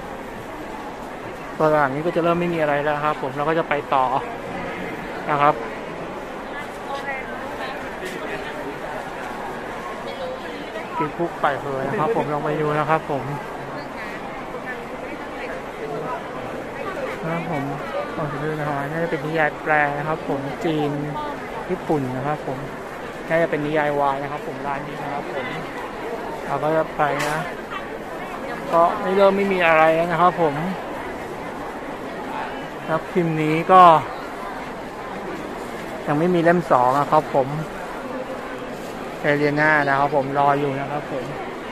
ตัวหลังนี้ก็จะเริ่มไม่มีอะไรแล้วครับผมเราก็จะไปต่อนะครับกินคุกไปเลยนะครับผมลองไปดูนะครับผมนะครับผมลองดูนะครับนี่จะเป็นนิยายแปลนะครับผมจีนญี่ปุ่นนะครับผมน่าจะเป็นนิยายวายนะครับผมร้านนี้นะครับผมเราก็จะไปนะก็ไม่เริ่มไม่มีอะไรแล้วนะครับผมนักพิมพ์นี้ก็ยังไม่มีเล่มสองนะครับผมเอเลียนานะครับผมรออยู่นะครับผม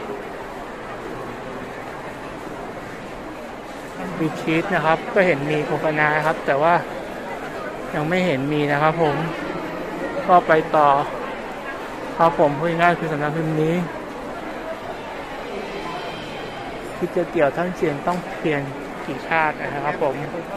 บีชีสนะครับก็เห็นมีโฆษณาครับแต่ว่ายังไม่เห็นมีนะครับผมก็ไปต่อครับผมพูดง่ายคือสำนักพิมพ์นี้ที่จะเกี่ยวทั้งเสียงต้องเปลี่ยนกี่ชาตินะครับผม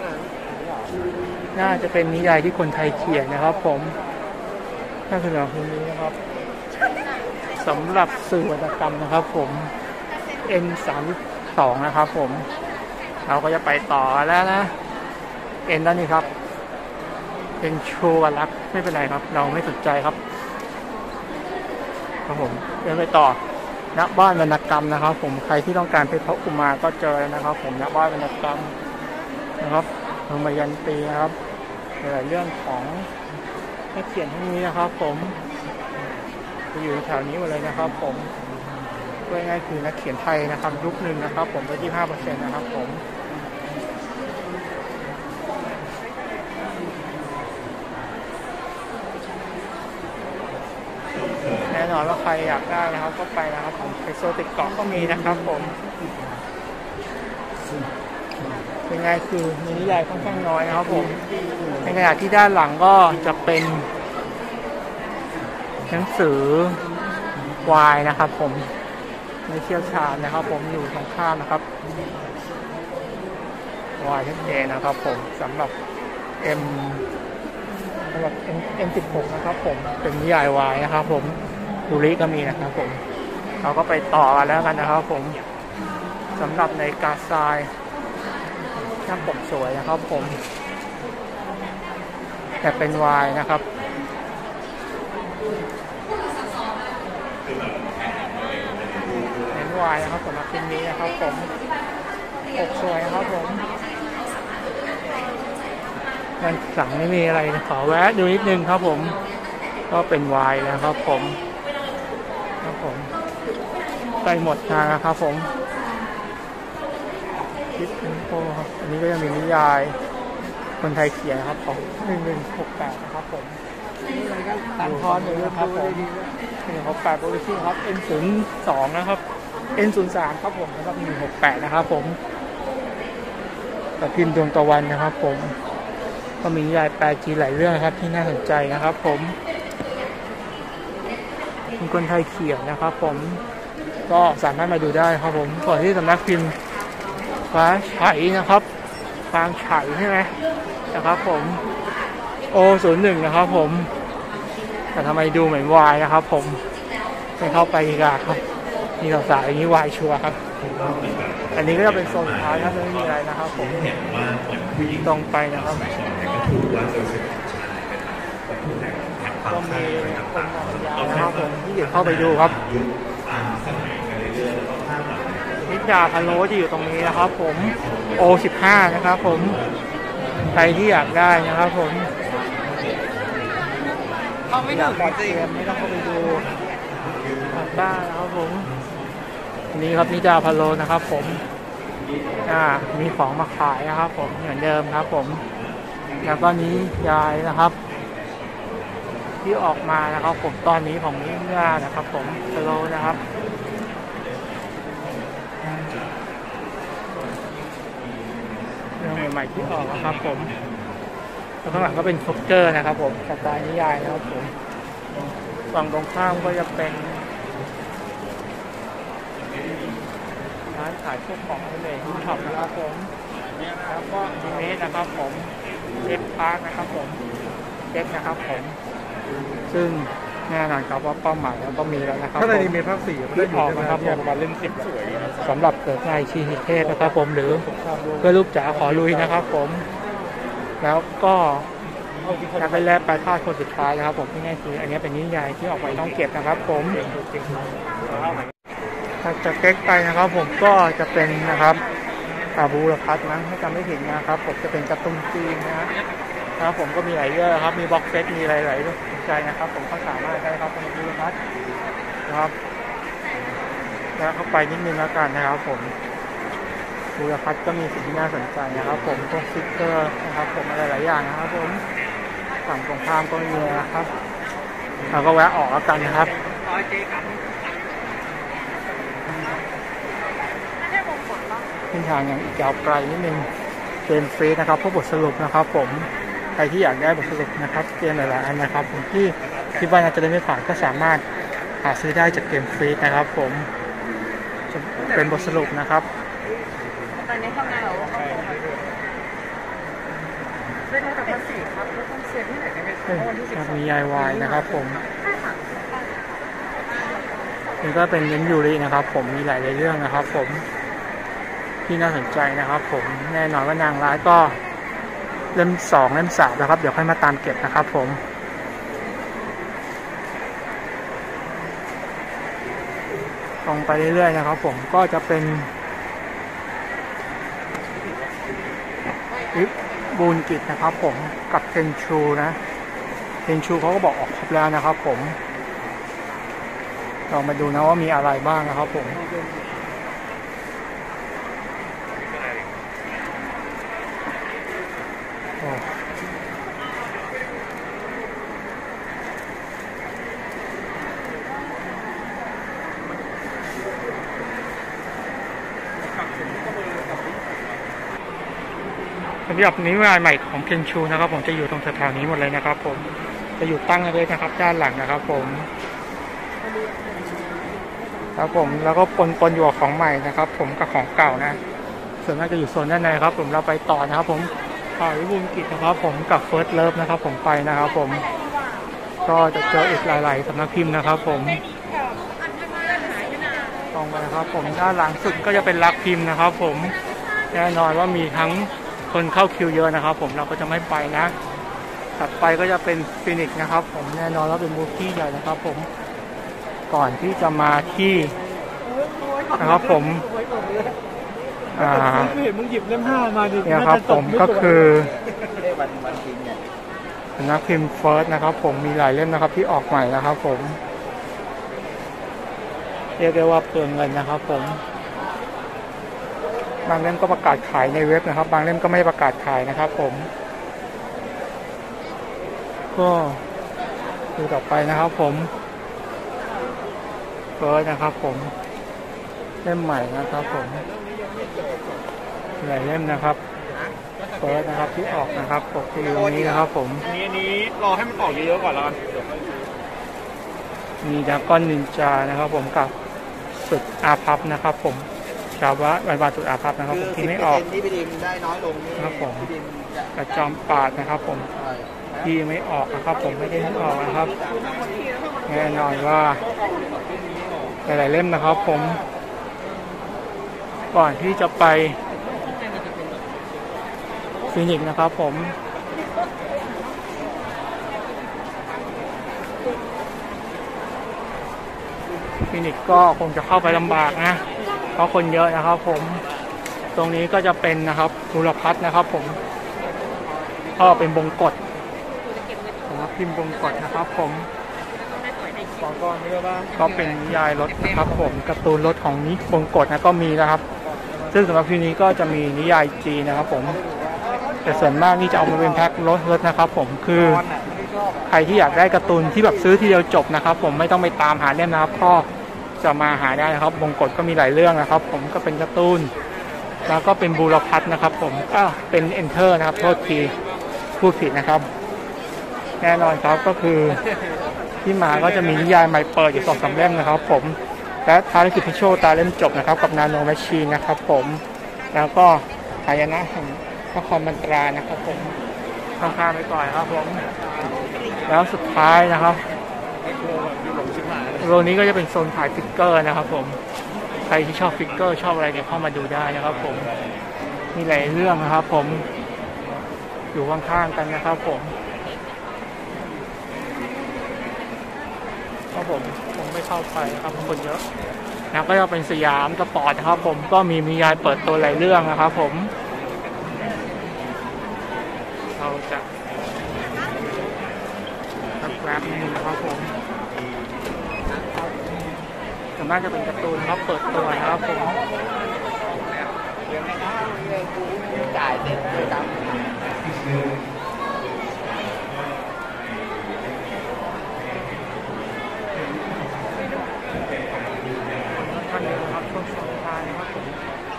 น่าจะเป็นนิยายที่คนไทยเขียนนะครับผมน่าคือสำนักพิมพ์นี้นะครับสำหรับสื่อวรรณกรรมนะครับผม เอ็น สามสิบสอง นะครับผมเราก็จะไปต่อแล้วนะ N ด้านนี้ครับเป็นโชว์รักไม่เป็นไรครับเราไม่สนใจครับครับผมเดินไปต่อณบ้านวรรณกรรมนะครับผมใครที่ต้องการไปพบกุมารก็เจอแล้วนะครับผมณบ้านวรรณกรรมนะครับโรงพยาบาลตีนะครับหลายเรื่องของนักเขียนที่นี้นะครับผมจะอยู่แถวนี้หมดเลยนะครับผมง่ายๆคือนักเขียนไทยนะครับยุคหนึ่งนะครับผมไปที่ ห้าเปอร์เซ็นต์ นะครับผมแน่นอนว่าใครอยากได้นะครับก็ไปนะครับผมไอโซติกเกาะก็มีนะครับผมเป็นไงคือมีนิยายค่อนข้างน้อยนะครับผมในขณะที่ด้านหลังก็จะเป็นหนังสือวายนะครับผมไม่เชี่ยวชาญนะครับผมอยู่ตรงข้ามนะครับวายชัดเจนนะครับผมสำหรับ M สำหรับ เอ็ม สิบหก นะครับผมเป็นนิยายวายนะครับผมดูริก็มีนะครับผมเราก็ไปต่อกันแล้วกันนะครับผมสำหรับในกาซายหน้าปกสวยนะครับผมแต่เป็นวายนะครับเป็นวายนะครับสำหรับชิ้นนี้นะครับผมปกสวยนะครับผมมันสั่งไม่มีอะไรขอแวะดูนิดนึงครับผมก็เป็นวายนะครับผมครับผมใกล้หมดงานนะครับผมคิดเป็นโปครับอันนี้ก็ยังมีนิยายคนไทยเขียนนะครับของหนึ่งหนึ่งหกแปดนะครับผมตัดพรเลยนะครับผมหนึ่งหกแปดโปรดิชั่นครับ เอ็น ศูนย์ สองนะครับ เอ็น ศูนย์ สามครับผมแล้วก็หนึ่งหกแปดนะครับผมกับพิมพ์ดวงตะวันนะครับผมก็มีนิยายแปลจีนหลายเรื่องครับที่น่าสนใจนะครับผมเป็นคนไทยเขียนนะครับผมก็สามารถมาดูได้ครับผมส่วนที่สำนักพิมพ์ฟ้าไฉนะครับฟางไฉใช่ไหมนะครับผม โอ ศูนย์ หนึ่ง นะครับผมแต่ทำไมดูเหมือนวายนะครับผมไม่เข้าไปอีกครับนี่สาวๆอย่างนี้วายชัวร์ครับอันนี้ก็จะเป็นโซนสุดท้ายครับไม่มีอะไรนะครับผมตรงไปนะครับก็มีคนมองยาวนะครับผมที่เดี๋ยวเข้าไปดูครับนิดาพะโล้จะอยู่ตรงนี้นะครับผม โอ สิบห้า นะครับผมใครที่อยากได้นะครับผมเขาไม่ถึงจริงไม่ต้องเข้าไปดูบ้านนะครับผมนี่ครับนิดาพะโล้นะครับผมอ่ามีของมาขายนะครับผมเหมือนเดิมครับผมแล้วก็นี้ยายนะครับที่ออกมานะครับผมตอนนี้ของนิดานะครับผมพะโล้นะครับเรื่องใหม่ๆที่ออกนะครับผมแล้วข้างหลังก็เป็นโคเกอร์นะครับผมสไตล์นิยายนะครับผมฝั่งตรงข้ามก็จะเป็นร้านขายพวกของทะเลที่ช็อปนะครับผมแล้วก็ดีเมสนะครับผมเด็กพาร์คนะครับผมเด็กนะครับผมซึ่งแน่นอนครับว่าเป้าหมายแล้วก็มีแล้วนะครับถ้าในดีเมสภาคสี่ที่ออกนะครับผมมาเล่นสิบสวยสำหรับเกิดในชีวิตเทศนะครับผมหรือเพื่อลูกจ๋าขอลุยนะครับผมแล้วก็การไปแลกปลายทอดคนสุดท้ายนะครับผมที่ง่ายคืออันนี้เป็นนิยายที่ออกไปต้องเก็บนะครับผมถ้าจะเก๊กไปนะครับผมก็จะเป็นนะครับอาบูรพัฒน์นะถ้าจำไม่ผิดนะครับผมจะเป็นการ์ตูนจีนนะนะครับผมก็มีหลายเรื่องครับมีบ็อกเซตมีหลายๆเรื่องสนใจนะครับผมก็สามารถได้ครับเป็นอาบูรพัฒน์นะครับแล้วเข้าไปนิดนึงแล้วกันนะครับผมบูรพัฒน์ก็มีสิ่งที่น่าสนใจนะครับผมพวกสติ๊กเกอร์นะครับผมอะไรหลายอย่างนะครับผมฝั่งตรงข้ามก็มีนะครับเราก็แวะออกแล้วกันนะครับเส้นทางยังอีกยาวไกลนิดนึงเกมฟรีนะครับพวกบทสรุปนะครับผมใครที่อยากได้บทสรุปนะครับเกมหลายๆอันนะครับผมที่คิดว่าน่าจะได้ไม่ผ่านก็สามารถหาซื้อได้จากเกมฟรีนะครับผมจะเป็นบทสรุปนะครับตอนนี้ทำงานเหรอได้ทำกับภาษีครับแล้วต้องเซ็นที่ไหนได้ไหมครับมี ไอ วาย นะครับผมนี่ก็เป็นเน้นยูรินะครับผมมีหลายเรื่องนะครับผมที่น่าสนใจนะครับผมแน่นอนว่านางร้ายก็เล่มสองเล่มสามนะครับเดี๋ยวค่อยมาตามเก็บนะครับผมตรงไปเรื่อยๆนะครับผมก็จะเป็นบูนกิจนะครับผมกับเทนชูนะเทนชูเขาก็บอกออกครบแล้วนะครับผมลองมาดูนะว่ามีอะไรบ้างนะครับผมสำหรับนิยายใหม่ของเคนชูนะครับผมจะอยู่ตรงแถวๆนี้หมดเลยนะครับผมจะอยู่ตั้งเลยนะครับด้านหลังนะครับผมครับผมแล้วก็ปนปนอยู่กับของใหม่นะครับผมกับของเก่านะส่วนมากจะอยู่โซนด้านในครับผมเราไปต่อนะครับผมข่าววิบูลย์กิจนะครับผมกับเฟิร์สเลิฟนะครับผมไปนะครับผมก็จะเจออีกหลายๆสำนักพิมพ์นะครับผมตรงไปนะครับผมด้านหลังสุดก็จะเป็นลักพิมพ์นะครับผมแน่นอนว่ามีทั้งคนเข้าคิวเยอะนะครับผมเราก็จะไม่ไปนะถัดไปก็จะเป็นฟินิกส์นะครับผมแน่นอนว่าเป็นบูธที่ใหญ่นะครับผมก่อนที่จะมาที่นะครับผมอ่าเห็นมึงหยิบเล่มห้ามาดิเนี่ยครับผมก็คือนักพิมพ์เฟิร์สนะครับผมมีหลายเล่มนะครับที่ออกใหม่นะครับผมเรียกได้ว่าเปลืองเงินนะครับผมบางเล่มก็ประกาศขายในเว็บนะครับบางเล่มก็ไม่ประกาศขายนะครับผมก็ดูต่อไปนะครับผมเฟิร์สนะครับผมเล่มใหม่นะครับผมหลายเล่มนะครับเฟิร์สนะครับที่ออกนะครับปกที่อยู่นี้นะครับผมอันนี้อันนี้รอให้มันออกเยอะๆก่อนแล้วกันมีดราก้อนนินจานะครับผมกับสุดอาภัพนะครับผมชาวะวันวานสุดอาภัพนะครับผมที่ไม่ออกที่พี่ดิมได้น้อยลงนี่ครับผมพี่ดิมจะกระจอมปาดนะครับผมที่ไม่ออกนะครับผมไม่ได้ไม่ออกนะครับแน่นอนว่าหลายๆเล่มนะครับผมก่อนที่จะไปฟินิกส์นะครับผมฟินิกส์ก็คงจะเข้าไปลำบากนะเพราะคนเยอะนะครับผมตรงนี้ก็จะเป็นนะครับบุรพัฒน์นะครับผมก็เป็นบงกฎนะครับพิมพ์บงกฎนะครับผมสองก้อนนี้ก็ก็เป็นนิยายรถนะครับผมการ์ตูนรถของนิบงกฎนะก็มีนะครับซึ่งสำหรับที่นี้ก็จะมีนิยายจีนนะครับผมแต่ส่วนมากนี่จะเอามาเป็นแพ็ครถรถนะครับผมคือใครที่อยากได้การ์ตูนที่แบบซื้อทีเดียวจบนะครับผมไม่ต้องไปตามหาเล่มนะครับก็จะมาหาได้นะครับบงกฎก็มีหลายเรื่องนะครับผมก็เป็นการ์ตูนแล้วก็เป็นบูรพัฒน์นะครับผมก็เป็นเอนเตอร์นะครับโทษทีพูดผิดนะครับแน่นอนครับก็คือที่มาก็จะมีนิยายใหม่เปิดอยู่สองสามเล่มนะครับผมและท้ายคือพิโชตาเล่มจบนะครับกับนาโนแมชชีนนะครับผมแล้วก็หายนะแห่งนครมันตรานะครับผมข้างๆไปก่อนครับผมแล้วสุดท้ายนะครับโซนนี้ก็จะเป็นโซนขายฟิกเกอร์นะครับผมใครที่ชอบฟิกเกอร์ชอบอะไรเนี่ยเข้ามาดูได้นะครับผมมีหลายเรื่องนะครับผมอยู่ข้างๆกันนะครับผมครับผมผมไม่เข้าไปครับคนเยอะแล้วก็จะเป็นสยามสปอร์ตนะครับผมก็มีมียายเปิดตัวหลายเรื่องนะครับผมเราจะตัดแกร็บนิดนึงนะครับผมส่วนมากจะเป็นการ์ตูนครับเปิดตัวนะครับผมจ่ายเสร็จเลยครับท่านนี้นะครับช่วงสุดท้ายนะครับผม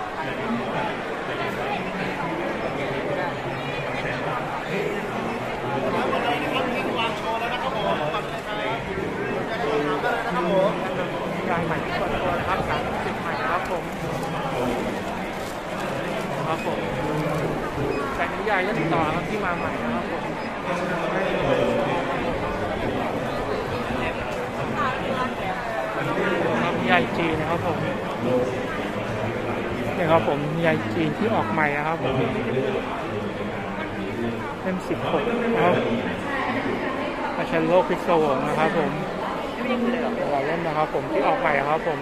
ยายใหม่ที่เปิดตัวนะครับสามสิบใหม่นะครับผมครับผมแต่นิยายเล่มต่อครับที่มาใหม่นะครับผมนิยายจีนนะครับผมนี่ครับผมนิยายจีนที่ออกใหม่นะครับผมเล่มสิบหกนะครับอาชันโลกพิศวงนะครับผมหลายเล่มนะครับผมที่ออกใหม่ครับผม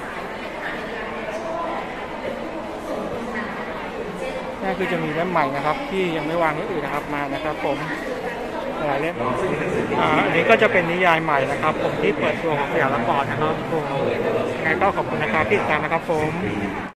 นี่คือจะมีเล่มใหม่นะครับที่ยังไม่วางที่อื่นนะครับมานะครับผมหลายเล่มอ่าอันนี้ก็จะเป็นนิยายใหม่นะครับผมที่เปิดตัวของสยามละครนะครับผมยังไงก็ขอบคุณนะครับที่ติดตามนะครับผม